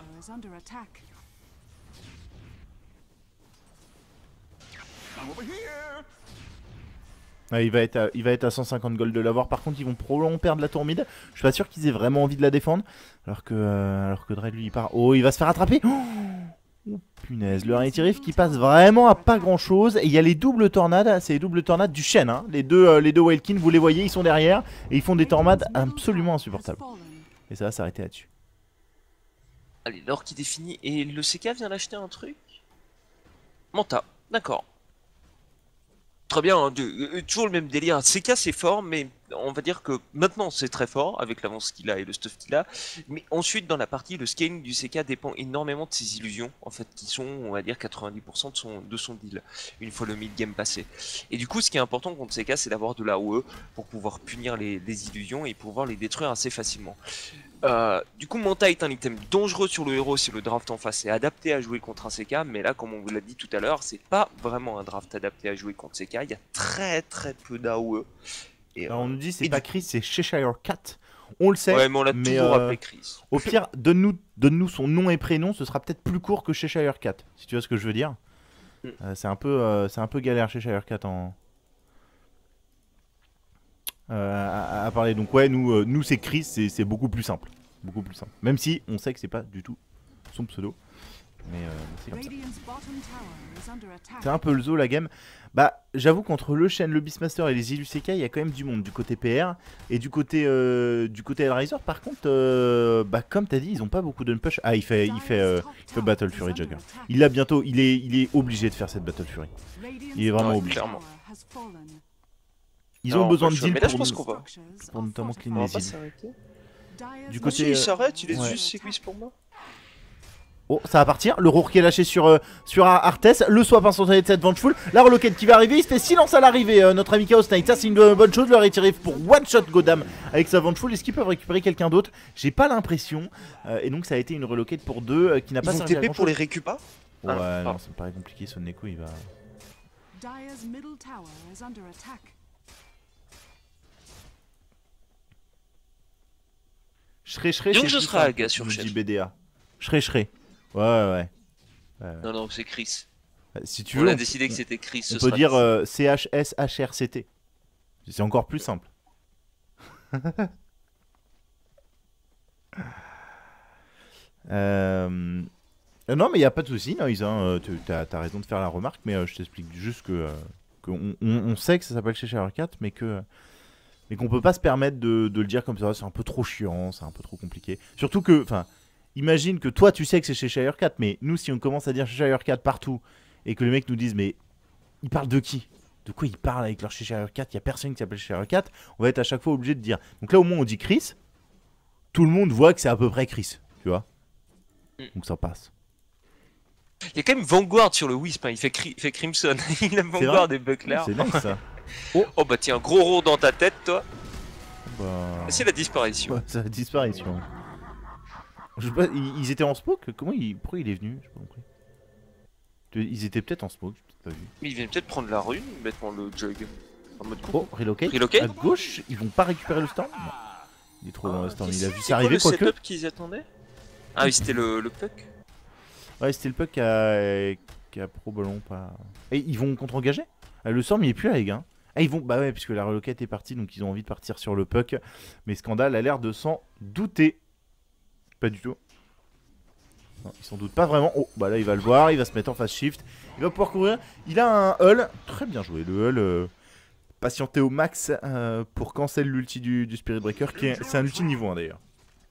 Ouais, il, va être à, il va être à cent cinquante gold de l'avoir. Par contre, ils vont probablement perdre la tour mid. Je suis pas sûr qu'ils aient vraiment envie de la défendre. Alors que, euh, alors que Dread lui il part. Oh, il va se faire attraper. Oh, oh punaise. Le Rarity Rift qui passe vraiment à pas grand chose. Et il y a les doubles tornades. C'est les doubles tornades du chêne. Hein. Les deux, euh, les deux Wildkin, vous les voyez, ils sont derrière. Et ils font des tornades absolument insupportables. Et ça va s'arrêter là-dessus. Allez, l'or qui définit. Et le C K vient d'acheter un truc. Manta, d'accord. Très bien, hein, de, euh, toujours le même délire. C K c'est fort, mais on va dire que maintenant c'est très fort avec l'avance qu'il a et le stuff qu'il a. Mais ensuite, dans la partie, le scaling du C K dépend énormément de ses illusions, en fait, qui sont, on va dire, quatre-vingt-dix pour cent de son, de son deal, une fois le mid-game passé. Et du coup, ce qui est important contre C K, c'est d'avoir de la O E pour pouvoir punir les, les illusions et pouvoir les détruire assez facilement. Euh, du coup, Manta est un item dangereux sur le héros si le draft en face est adapté à jouer contre un C K, mais là, comme on vous l'a dit tout à l'heure, c'est pas vraiment un draft adapté à jouer contre C K. Il y a très très peu d'A O E. Et, Alors, on nous dit c'est et pas du- Chris, c'est Cheshire Cat. On le sait. Ouais, mais on l'a mais, toujours euh, appelé Chris. Au pire, donne-nous donne-nous son nom et prénom, ce sera peut-être plus court que Cheshire Cat, si tu vois ce que je veux dire. Mm. Euh, c'est un peu, euh, c'est un peu galère Cheshire Cat en euh, à, à parler. Donc ouais, nous, euh, nous c'est Chris, c'est c'est beaucoup plus simple, beaucoup plus simple. Même si on sait que c'est pas du tout son pseudo, mais euh, c'est comme ça. C'est un peu le zoo la game. Bah, j'avoue qu'entre le Shen, le Beastmaster et les Illus C K, il y a quand même du monde du côté P R et du côté euh, du côté Hellraiser. Par contre, euh, bah comme t'as dit, ils ont pas beaucoup d'unpush. Ah, il fait il fait euh, il fait Battle Fury Jugger. Il a bientôt, il est il est obligé de faire cette Battle Fury. Il est vraiment Ouais, obligé. clairement. Ils Non, ont besoin pas de le choix. deal Mais là, je pour, pense qu'on va. pour notamment clean On va les pas îles. s'arrêter. Du Ah côté, si, euh, il s'arrête, il est ouais. juste séquence pour moi. Oh, ça va partir. Le Roar qui est lâché sur, euh, sur Arthès. Le swap instantané de cette Vengeful. La reloquette qui va arriver. Il se fait silence à l'arrivée. Euh, notre ami Chaos Knight. Ça, c'est une euh, bonne chose. Le retiré pour one shot Godam avec sa Vengeful. Est-ce qu'ils peuvent récupérer quelqu'un d'autre? J'ai pas l'impression. Euh, et donc, ça a été une reloquette pour deux euh, qui n'a Ils pas vont servi à T P grand pour les chose. récupas. Ouais, Ah, non, ah. ça me paraît compliqué. Son Neko, il va. Shray Shray, Donc c'est je plus serai à simple, gaz sur nous chef. dit B D A. Shray Shray. Ouais, ouais. ouais. Non, non, c'est Chris. Euh, Si tu On veux, a on, décidé que c'était Chris. on ce peut sera dire Chris. euh, C H S H R C T. C'est encore plus simple. Euh, euh, non, mais il n'y a pas de souci, Noise. Hein, euh, tu as, raison de faire la remarque, mais euh, je t'explique juste que, euh, que on, on- on sait que ça s'appelle Cheshire Cat, mais que mais qu'on peut pas se permettre de, de le dire comme ça. C'est un peu trop chiant, c'est un peu trop compliqué. Surtout que, enfin, imagine que toi tu sais que c'est Cheshire Cat, mais nous, si on commence à dire Cheshire Cat partout et que les mecs nous disent, mais ils parlent de qui? De quoi ils parlent avec leur Cheshire Cat? Il y a personne qui s'appelle Cheshire Cat. On va être à chaque fois obligé de dire. Donc là, au moins, on dit Chris. Tout le monde voit que c'est à peu près Chris, tu vois. Donc ça passe. Il y a quand même Vanguard sur le Wisp, hein. il, fait cri- il fait Crimson. Il a vrai Vanguard et Buckler. C'est nice ça. Oh bah tiens, gros roar dans ta tête, toi. Bah... C'est la disparition. Ouais, c'est la disparition. Je sais pas, ils, ils étaient en smoke? Comment il... Pourquoi il est venu? J'ai pas compris. Ils étaient peut-être en smoke, j'ai peut-être pas vu. Mais ils viennent peut-être prendre la rune, mettre le jug. En mode coup. Oh, relocate. Relocate À gauche, ils vont pas récupérer le storm? Non. Il est trop dans le storm, il a vu C'est ça arriver quoi quoique. le setup qu'ils attendaient? Ah oui, c'était le, le puck. Ouais, c'était le puck qui a, qui a probablement pas... Et ils vont contre-engager? Ah, le storm il est plus là les gars. Ah ils vont... Bah ouais, puisque la relocate est partie, donc ils ont envie de partir sur le puck. Mais Scandale a l'air de s'en douter. Pas du tout. Non, il s'en doute pas vraiment. Oh, bah là il va le voir, il va se mettre en phase shift. Il va pouvoir courir. Il a un hull. Très bien joué, le hull. Euh... Patienté au max euh, pour cancel l'ulti du, du Spirit Breaker. Qui est... C'est un ulti niveau un d'ailleurs.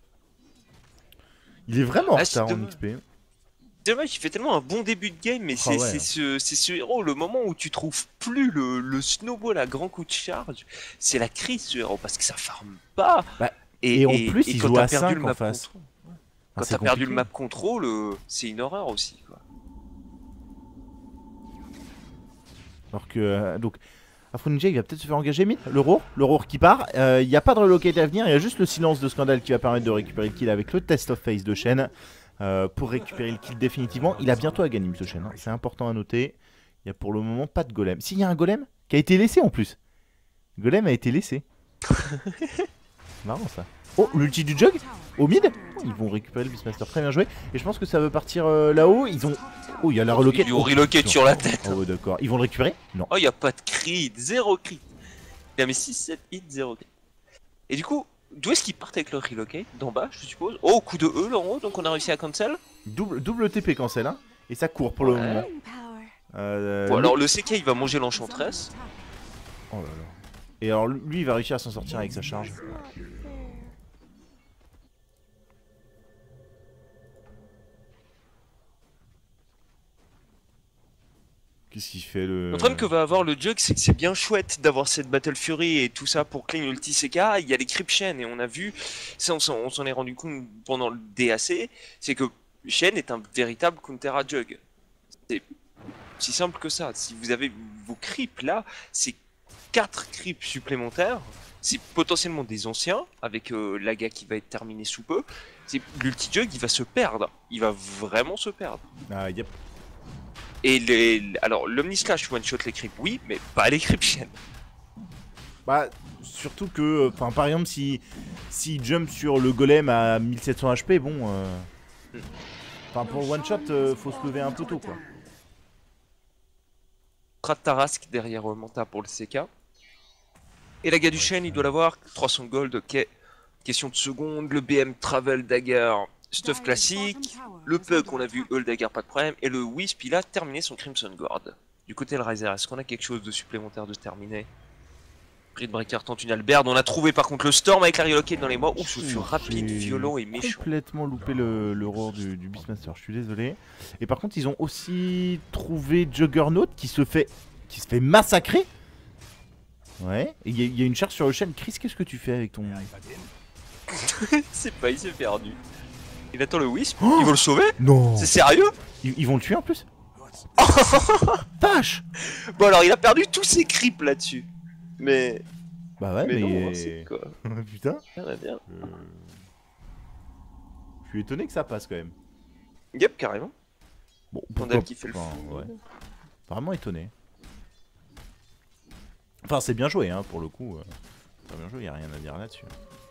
Il est vraiment en Ah, c'est retard en dommage. X P. Dommage, il fait tellement un bon début de game, mais c'est Ah ouais. c'est ce, c'est ce héros, le moment où tu trouves plus le, le snowball à grand coup de charge, c'est la crise ce héros, parce que ça farme pas. Bah, et en plus, il quand joue t'as à perdu cinq le en map face. control- Ah, Quand c'est t'as perdu le compliqué. map control, euh, c'est une horreur aussi, quoi. Alors que... euh, donc... Afro Ninja il va peut-être se faire engager mid. Le Roar, le Roar qui part. Il euh, n'y a pas de relocate à venir. Il y a juste le silence de Scandale qui va permettre de récupérer le kill avec le test of face de Shen. Euh, pour récupérer le kill définitivement. Il a bientôt à gagner ce Shen. Hein. C'est important à noter. Il n'y a pour le moment pas de golem. S'il y a un golem qui a été laissé en plus. Le golem a été laissé. C'est marrant ça. Oh, l'ulti du Jug au mid. Ils vont récupérer le Beastmaster. Très bien joué. Et je pense que ça veut partir euh, là-haut. Ils ont. Oh, il y a la relocate. Ils ont relocate sur la tête. Oh, d'accord. Ils vont le récupérer? Non. Oh, il n'y a pas de crit. Zéro crit. Il a mis six sept hits, zéro crit. Et du coup, d'où est-ce qu'ils partent avec le relocate? D'en bas, je suppose. Oh, coup de E là en haut. Donc on a réussi à cancel. Double, double T P cancel. Hein. Et ça court pour le Ouais. moment. Euh, Bon, lui- alors le C K il va manger l'enchantress. Oh là là. Et alors lui il va réussir à s'en sortir avec sa charge. Qu'est-ce qu'il fait le... Le problème que va avoir le Jug, c'est que c'est bien chouette d'avoir cette Battle Fury et tout ça pour clean ulti C K. Il y a les Creep Shen et on a vu, ça on s'en on s'en est rendu compte pendant le D A C, c'est que Shen est un véritable counter à Jug. C'est si simple que ça. Si vous avez vos creeps là, c'est quatre creeps supplémentaires. C'est potentiellement des anciens, avec euh, Laga qui va être terminé sous peu. L'ulti Jug il va se perdre. Il va vraiment se perdre. Ah yep. Et les... alors l'Omnislash one-shot les creeps, oui, mais pas les creep Shen. Bah surtout que, enfin par exemple si si jump sur le golem à mille sept cents H P, bon, euh... enfin pour one shot, euh, faut se lever un peu tôt quoi. Strat Tarrasque derrière euh, Manta pour le C K. Et la gars du Shen, il doit l'avoir, trois cents gold, ok. Question de seconde, le B M Travel Dagger, stuff classique. Le Pug, on a vu, Hull Dagger, pas de problème. Et le Wisp, il a terminé son Crimson Guard. Du côté de Riser, est-ce qu'on a quelque chose de supplémentaire de terminé? Breaker tente une Alberde. On a trouvé par contre le Storm avec la relocate dans les mois. Ouf, ce fut rapide, J'ai violent et méchant. complètement loupé le, le roar du, du Beastmaster, je suis désolé. Et par contre, ils ont aussi trouvé Juggernaut qui se fait qui se fait massacrer. Ouais, il y, a- y a une charge sur le chaîne. Chris, qu'est-ce que tu fais avec ton... C'est pas, il s'est perdu. Il attend le Wisp, Oh il veut le sauver? Non. C'est sérieux? Ils, ils vont le tuer en plus. Vache. Bon alors il a perdu tous ses creeps là-dessus. Mais... Bah ouais, mais, mais... non, c'est quoi? Putain. Ah, bah, bien. Euh, Je suis étonné que ça passe quand même. Yep, carrément. Bon, Scandale pourquoi... qui fait le enfin, fou. ouais. Vraiment étonné. Enfin, c'est bien joué, hein, pour le coup. euh, C'est bien joué, y a rien à dire là-dessus.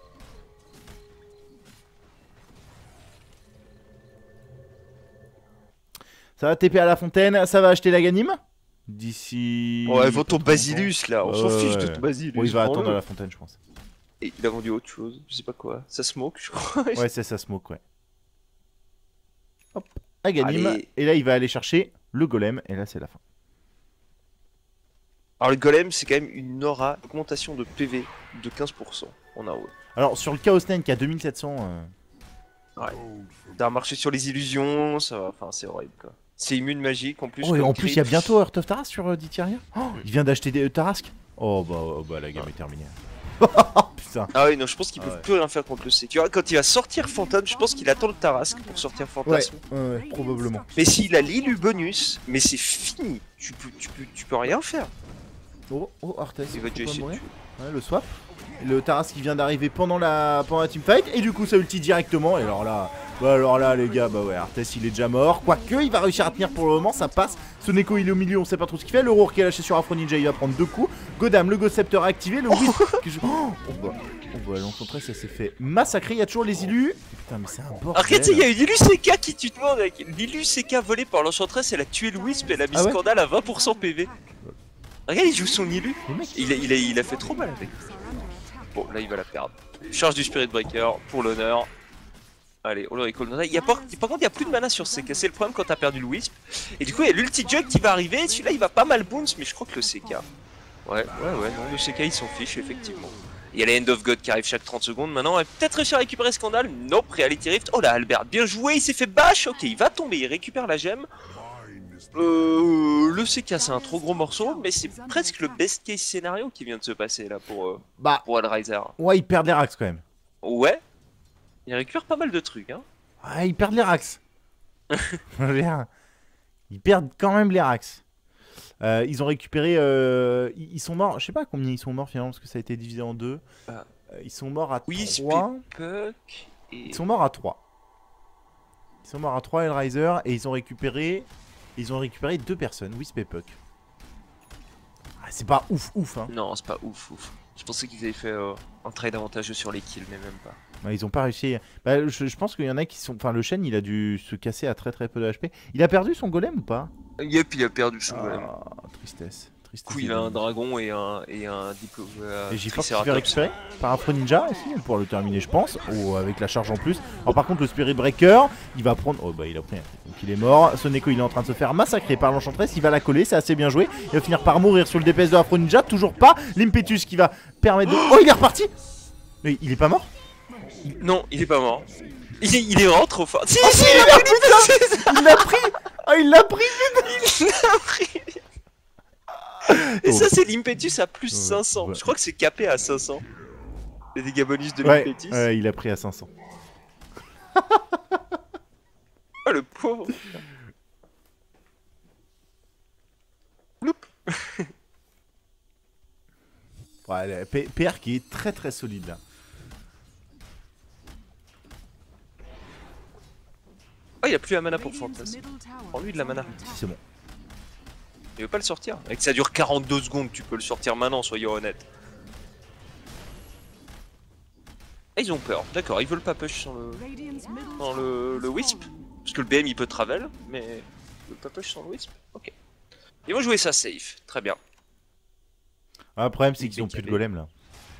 Ça va T P à la fontaine, ça va acheter la ganime d'ici... Ouais, vends ton Basilus là, on s'en Ouais, fiche ouais. de ton Basilus. Bon, il va prends-le. attendre à la fontaine, je pense. Et il a vendu autre chose, je sais pas quoi. Ça smoke, je crois. Ouais, c'est ça, smoke, ouais. Hop, à ganime. Allez. Et là, il va aller chercher le golem, et là, c'est la fin. Alors le golem, c'est quand même une aura, augmentation de P V de quinze pour cent en A O E. Alors, sur le Chaos Nine qui a deux mille sept cents... euh, Ouais. Ça a marché sur les illusions, ça va, enfin c'est horrible quoi. C'est immune magique en plus. Oh, et comme en plus, il crit. y a bientôt Heart of Tarrasque sur euh, Dithyaria. Oh, il vient d'acheter des euh, Tarrasque. Oh bah, oh, bah la gamme est terminée. Putain. Ah oui, non, je pense qu'ils Ah peuvent ouais. plus rien faire contre le C. Tu vois, quand il va sortir Phantom, je pense qu'il attend le Tarrasque pour sortir Ouais, Fantasme. ouais, ouais, probablement. Mais s'il a l'illu bonus, mais c'est fini. Tu peux, tu peux, tu peux rien faire. Oh, oh, Arthas, Il va faut déjà pas essayer de mourir. tuer. Ouais, le swap. Le Tarrasque qui vient d'arriver pendant la, pendant la teamfight. Et du coup, ça ulti directement. Et alors là, bah alors là, les gars, bah ouais, Arthas il est déjà mort. Quoique, il va réussir à tenir pour le moment, ça passe. Soneko il est au milieu, on sait pas trop ce qu'il fait. Le Roar qui est lâché sur Afro Ninja, il va prendre deux coups. Godam, le Ghost Scepter activé. Le Wisp qui joue. Oh, oh bah, oh bah l'encontré, ça s'est fait massacrer. Il y a toujours les illus. Putain, mais c'est un bordel. Alors, regarde, il y a une Illu C K qui tu te demandes. L'Illu C K volée par l'Enchantress, elle a tué le Wisp et elle a mis Ah ouais Scandale à vingt pour cent P V. Regarde, il joue son Illu. Les mecs, Il a, il, a, il a fait trop mal avec. Bon, là il va la perdre. Charge du Spirit Breaker pour l'honneur. Allez, on le recall. Il y a par, par contre, il n'y a plus de mana sur C K. C'est le problème quand t'as perdu le Wisp. Et du coup, il y a l'ulti Jug qui va arriver. Celui-là, il va pas mal bounce, mais je crois que le C K. Ouais, ouais, ouais, non, le C K il s'en fiche, effectivement. Il y a les End of God qui arrivent chaque trente secondes. Maintenant, on va peut-être réussir à récupérer Scandale. Nope, Reality Rift. Oh là, Albert, bien joué. Il s'est fait bash. Ok, il va tomber. Il récupère la gemme. Euh, le C K, c'est un trop gros morceau, mais c'est presque le best case scénario qui vient de se passer là pour, euh, bah, pour Alriser. ouais, ils perdent les racks quand même. Ouais, il récupère pas mal de trucs, hein. Ah, ils perdent les racks. Je veux dire, ils perdent quand même les racks. Euh, ils ont récupéré. Euh, ils ils sont morts. Je sais pas combien ils sont morts finalement parce que ça a été divisé en deux. Ah. Euh, ils sont morts à Oui, trois. Puck et... Ils sont morts à trois. Ils sont morts à trois Hellraiser et ils ont récupéré. Ils ont récupéré deux personnes. Wisp et Puck. Ah, c'est pas ouf ouf hein. Non, c'est pas ouf ouf. Je pensais qu'ils avaient fait euh, un trade avantageux sur les kills, mais même pas. Ouais, ils ont pas réussi. Bah, je, je pense qu'il y en a qui sont. Enfin, le Shen, il a dû se casser à très très peu de H P. Il a perdu son golem ou pas? Yep, il a perdu son Ah, golem. tristesse. Du Tristesse. coup, il a un dragon et un, et un diplo. Euh, Et J-Fox qui fait récupérer par Afro Ninja aussi, il pourra le terminer, je pense. Ou avec la charge en plus. Alors, par contre, le Spirit Breaker, il va prendre. Oh, bah, il a pris un. Donc, il est mort. Soneko, il est en train de se faire massacrer par l'Enchantress. Il va la coller, c'est assez bien joué. Il va finir par mourir sur le D P S de Afro Ninja. Toujours pas. L'Impetus qui va permettre de. Oh, il est reparti! Mais il est pas mort? Non, il est pas mort. Il est, il est vraiment trop fort. Si, oh, si, il l'a pris! Il l'a pris! Ah, il l'a pris! Il l'a pris! Et ça, c'est l'Impetus à plus cinq cents. Ouais. Je crois que c'est capé à cinq cents. Les dégâts bonus de Ouais, l'Impetus. ouais, il a pris à cinq cents. Oh, le pauvre! Loup! Ouais, P R qui est très très solide là. Oh, il a plus la mana pour Fantasme. Prends-lui de la mana. Si, c'est bon. Il veut pas le sortir. Et que ça dure quarante-deux secondes, tu peux le sortir maintenant, soyons honnêtes. Ah, ils ont peur, d'accord, ils veulent pas push sur le... dans le... le Wisp. Parce que le B M il peut travel, mais ils veulent pas push sur le Wisp. Ok. Ils vont jouer ça safe, très bien. Ah, le problème c'est qu'ils ont plus de golem là.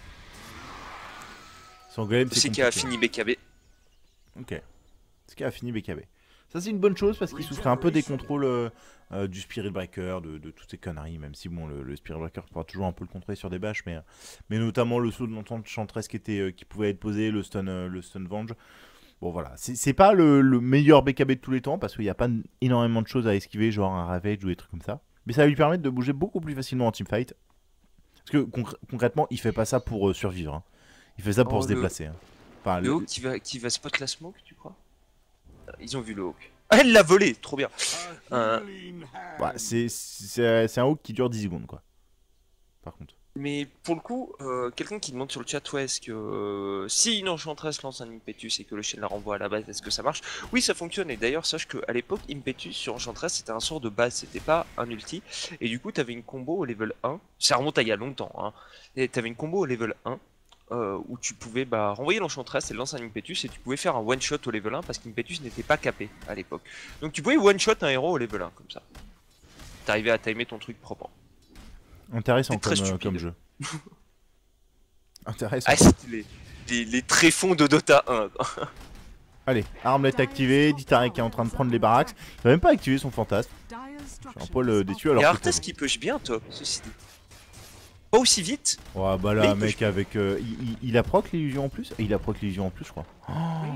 Son golem c'est C'est qui a fini B K B. Ok. C'est qui a fini B K B. Ça c'est une bonne chose parce qu'il souffrait un peu des contrôles euh, euh, du Spirit Breaker, de, de toutes ces conneries, même si bon le, le Spirit Breaker pourra toujours un peu le contrer sur des bâches, mais, mais notamment le saut de l'Enchantress qui, était, euh, qui pouvait être posé, le stun, euh, le stun Venge. Bon voilà, c'est pas le, le meilleur B K B de tous les temps parce qu'il n'y a pas énormément de choses à esquiver, genre un Ravage ou des trucs comme ça. Mais ça va lui permettre de bouger beaucoup plus facilement en teamfight. Parce que concr concrètement, il fait pas ça pour euh, survivre. Hein. Il fait ça pour oh, se le... déplacer. Hein. Enfin, le le Hawk qui va, qui va spot la smoke, tu crois? Ils ont vu le Hawk. Ah, elle l'a volé, trop bien. Euh... Bah, c'est c'est un Hawk qui dure dix secondes, quoi. Par contre. Mais pour le coup, euh, quelqu'un qui demande sur le chat, ouais, est-ce que euh, si une Enchantress lance un Impetus et que le Shen la renvoie à la base, est-ce que ça marche? Oui, ça fonctionne. Et d'ailleurs, sache qu'à l'époque, Impetus sur Enchantress, c'était un sort de base, c'était pas un ulti. Et du coup, t'avais une combo au level un. Ça remonte à il y a longtemps, hein. Et t'avais une combo au level un. Euh, où tu pouvais bah, renvoyer l'Enchantress et lancer un Impetus et tu pouvais faire un one shot au level un parce qu'Impetus n'était pas capé à l'époque. Donc tu pouvais one shot un héros au level un comme ça. T'arrivais à timer ton truc propre. Intéressant comme, euh, comme jeu. Intéressant. Ah, c'était les, les, les tréfonds de Dota un. Allez, Armlet activé, Ditarek est en train de prendre les barracks. Il va même pas activer son fantasme. Je suis un poil euh, déçu alors. Et Arthas qui push bien top, ceci dit. Pas aussi vite. Ouais bah là mec avec euh, il, il, il a proc l'illusion en plus. Il a proc l'illusion en plus je crois. Oh.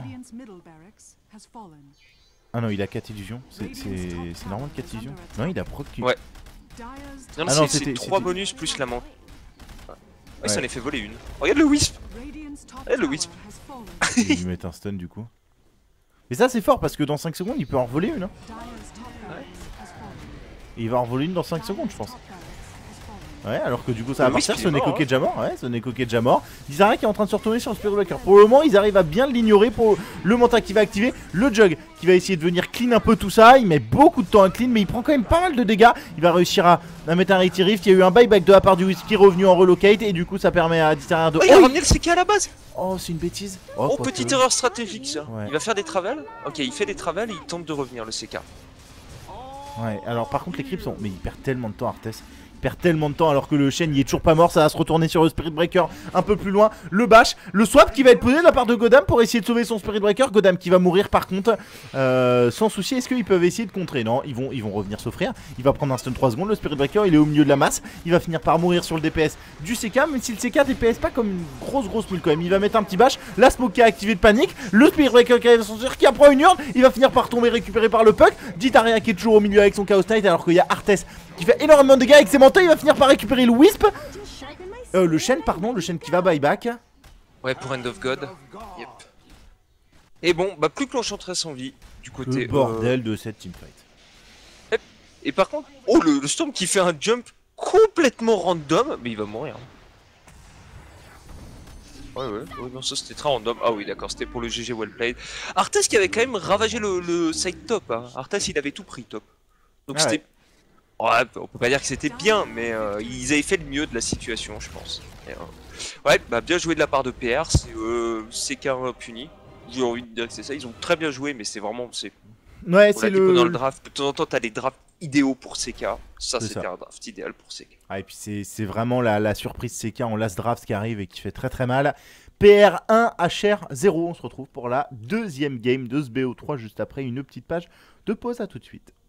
Ah non il a quatre illusions. C'est normal quatre illusions. Non il a proc. Ouais. Non, ah non c'est trois bonus plus la manque. Ouais, ouais. Ça en a fait voler une. Regarde le Wisp. Regarde le Wisp. Il va lui mettre un stun du coup. Mais ça c'est fort parce que dans cinq secondes il peut en voler une. Hein. Ouais. Et il va en voler une dans cinq secondes je pense. Ouais, alors que du coup ça va partir, Soneko qui est déjà mort, ouais, Soneko qui est déjà mort. Dizarek qui est en train de se retourner sur le Spirit Breaker. Pour le moment, ils arrivent à bien l'ignorer pour le Manta qui va activer, le Jug qui va essayer de venir clean un peu tout ça. Il met beaucoup de temps à clean, mais il prend quand même pas mal de dégâts. Il va réussir à, à mettre un Righty Rift. Il y a eu un buyback de la part du Whisky revenu en relocate, et du coup ça permet à Dizarek de. Oh, il a ramené le C K à la base. Oh, c'est une bêtise. Oh, oh petite que... erreur stratégique ça. Ouais. Il va faire des travels. Ok, il fait des travels et il tente de revenir le C K. Ouais, alors par contre les creeps sont. Mais il perd tellement de temps, Arthas. Il perd tellement de temps alors que le Shen il est toujours pas mort. Ça va se retourner sur le Spirit Breaker un peu plus loin. Le bash, le swap qui va être posé de la part de Godam pour essayer de sauver son Spirit Breaker. Godam qui va mourir par contre euh, sans souci. Est-ce qu'ils peuvent essayer de contrer? Non, ils vont, ils vont revenir s'offrir. Il va prendre un stun trois secondes. Le Spirit Breaker il est au milieu de la masse. Il va finir par mourir sur le D P S du C K. Même si le C K D P S pas comme une grosse grosse mule quand même. Il va mettre un petit bash. La smoke qui a activé de panique. Le Spirit Breaker qui arrive à son tir, qui apprend une urne. Il va finir par tomber récupéré par le Puck. Ditaria qui est toujours au milieu avec son Chaos Knight alors qu'il y a Arthas qui fait énormément de dégâts avec ses manteaux. Il va finir par récupérer le Wisp. Euh, le Shen, pardon, le Shen qui va buyback. Ouais, pour End of God. Yep. Et bon, bah plus que l'Enchantress en vie du côté. Le bordel euh... de cette teamfight. Yep. Et par contre, oh le, le Storm qui fait un jump complètement random, mais il va mourir. Ouais ouais, ouais non ça c'était très random. Ah oui d'accord, c'était pour le G G well played. Arthas qui avait quand même ravagé le, le side top. Hein. Arthas il avait tout pris top. Donc Ah c'était... ouais. Ouais, on peut pas dire que c'était bien, mais euh, ils avaient fait le mieux de la situation je pense. Et, euh... Ouais, bah bien joué de la part de P R, c'est euh, C K puni. J'ai envie de dire que c'est ça, ils ont très bien joué, mais c'est vraiment... Ouais, On c'est l'a dit pendant le le... draft, de temps en temps t'as des drafts idéaux pour C K. Ça C'est c'était ça. un draft idéal pour C K. Ah, et puis c'est vraiment la, la surprise C K en last draft qui arrive et qui fait très très mal. P R un, H R zéro, on se retrouve pour la deuxième game de ce B O trois juste après une petite page de pause. À tout de suite.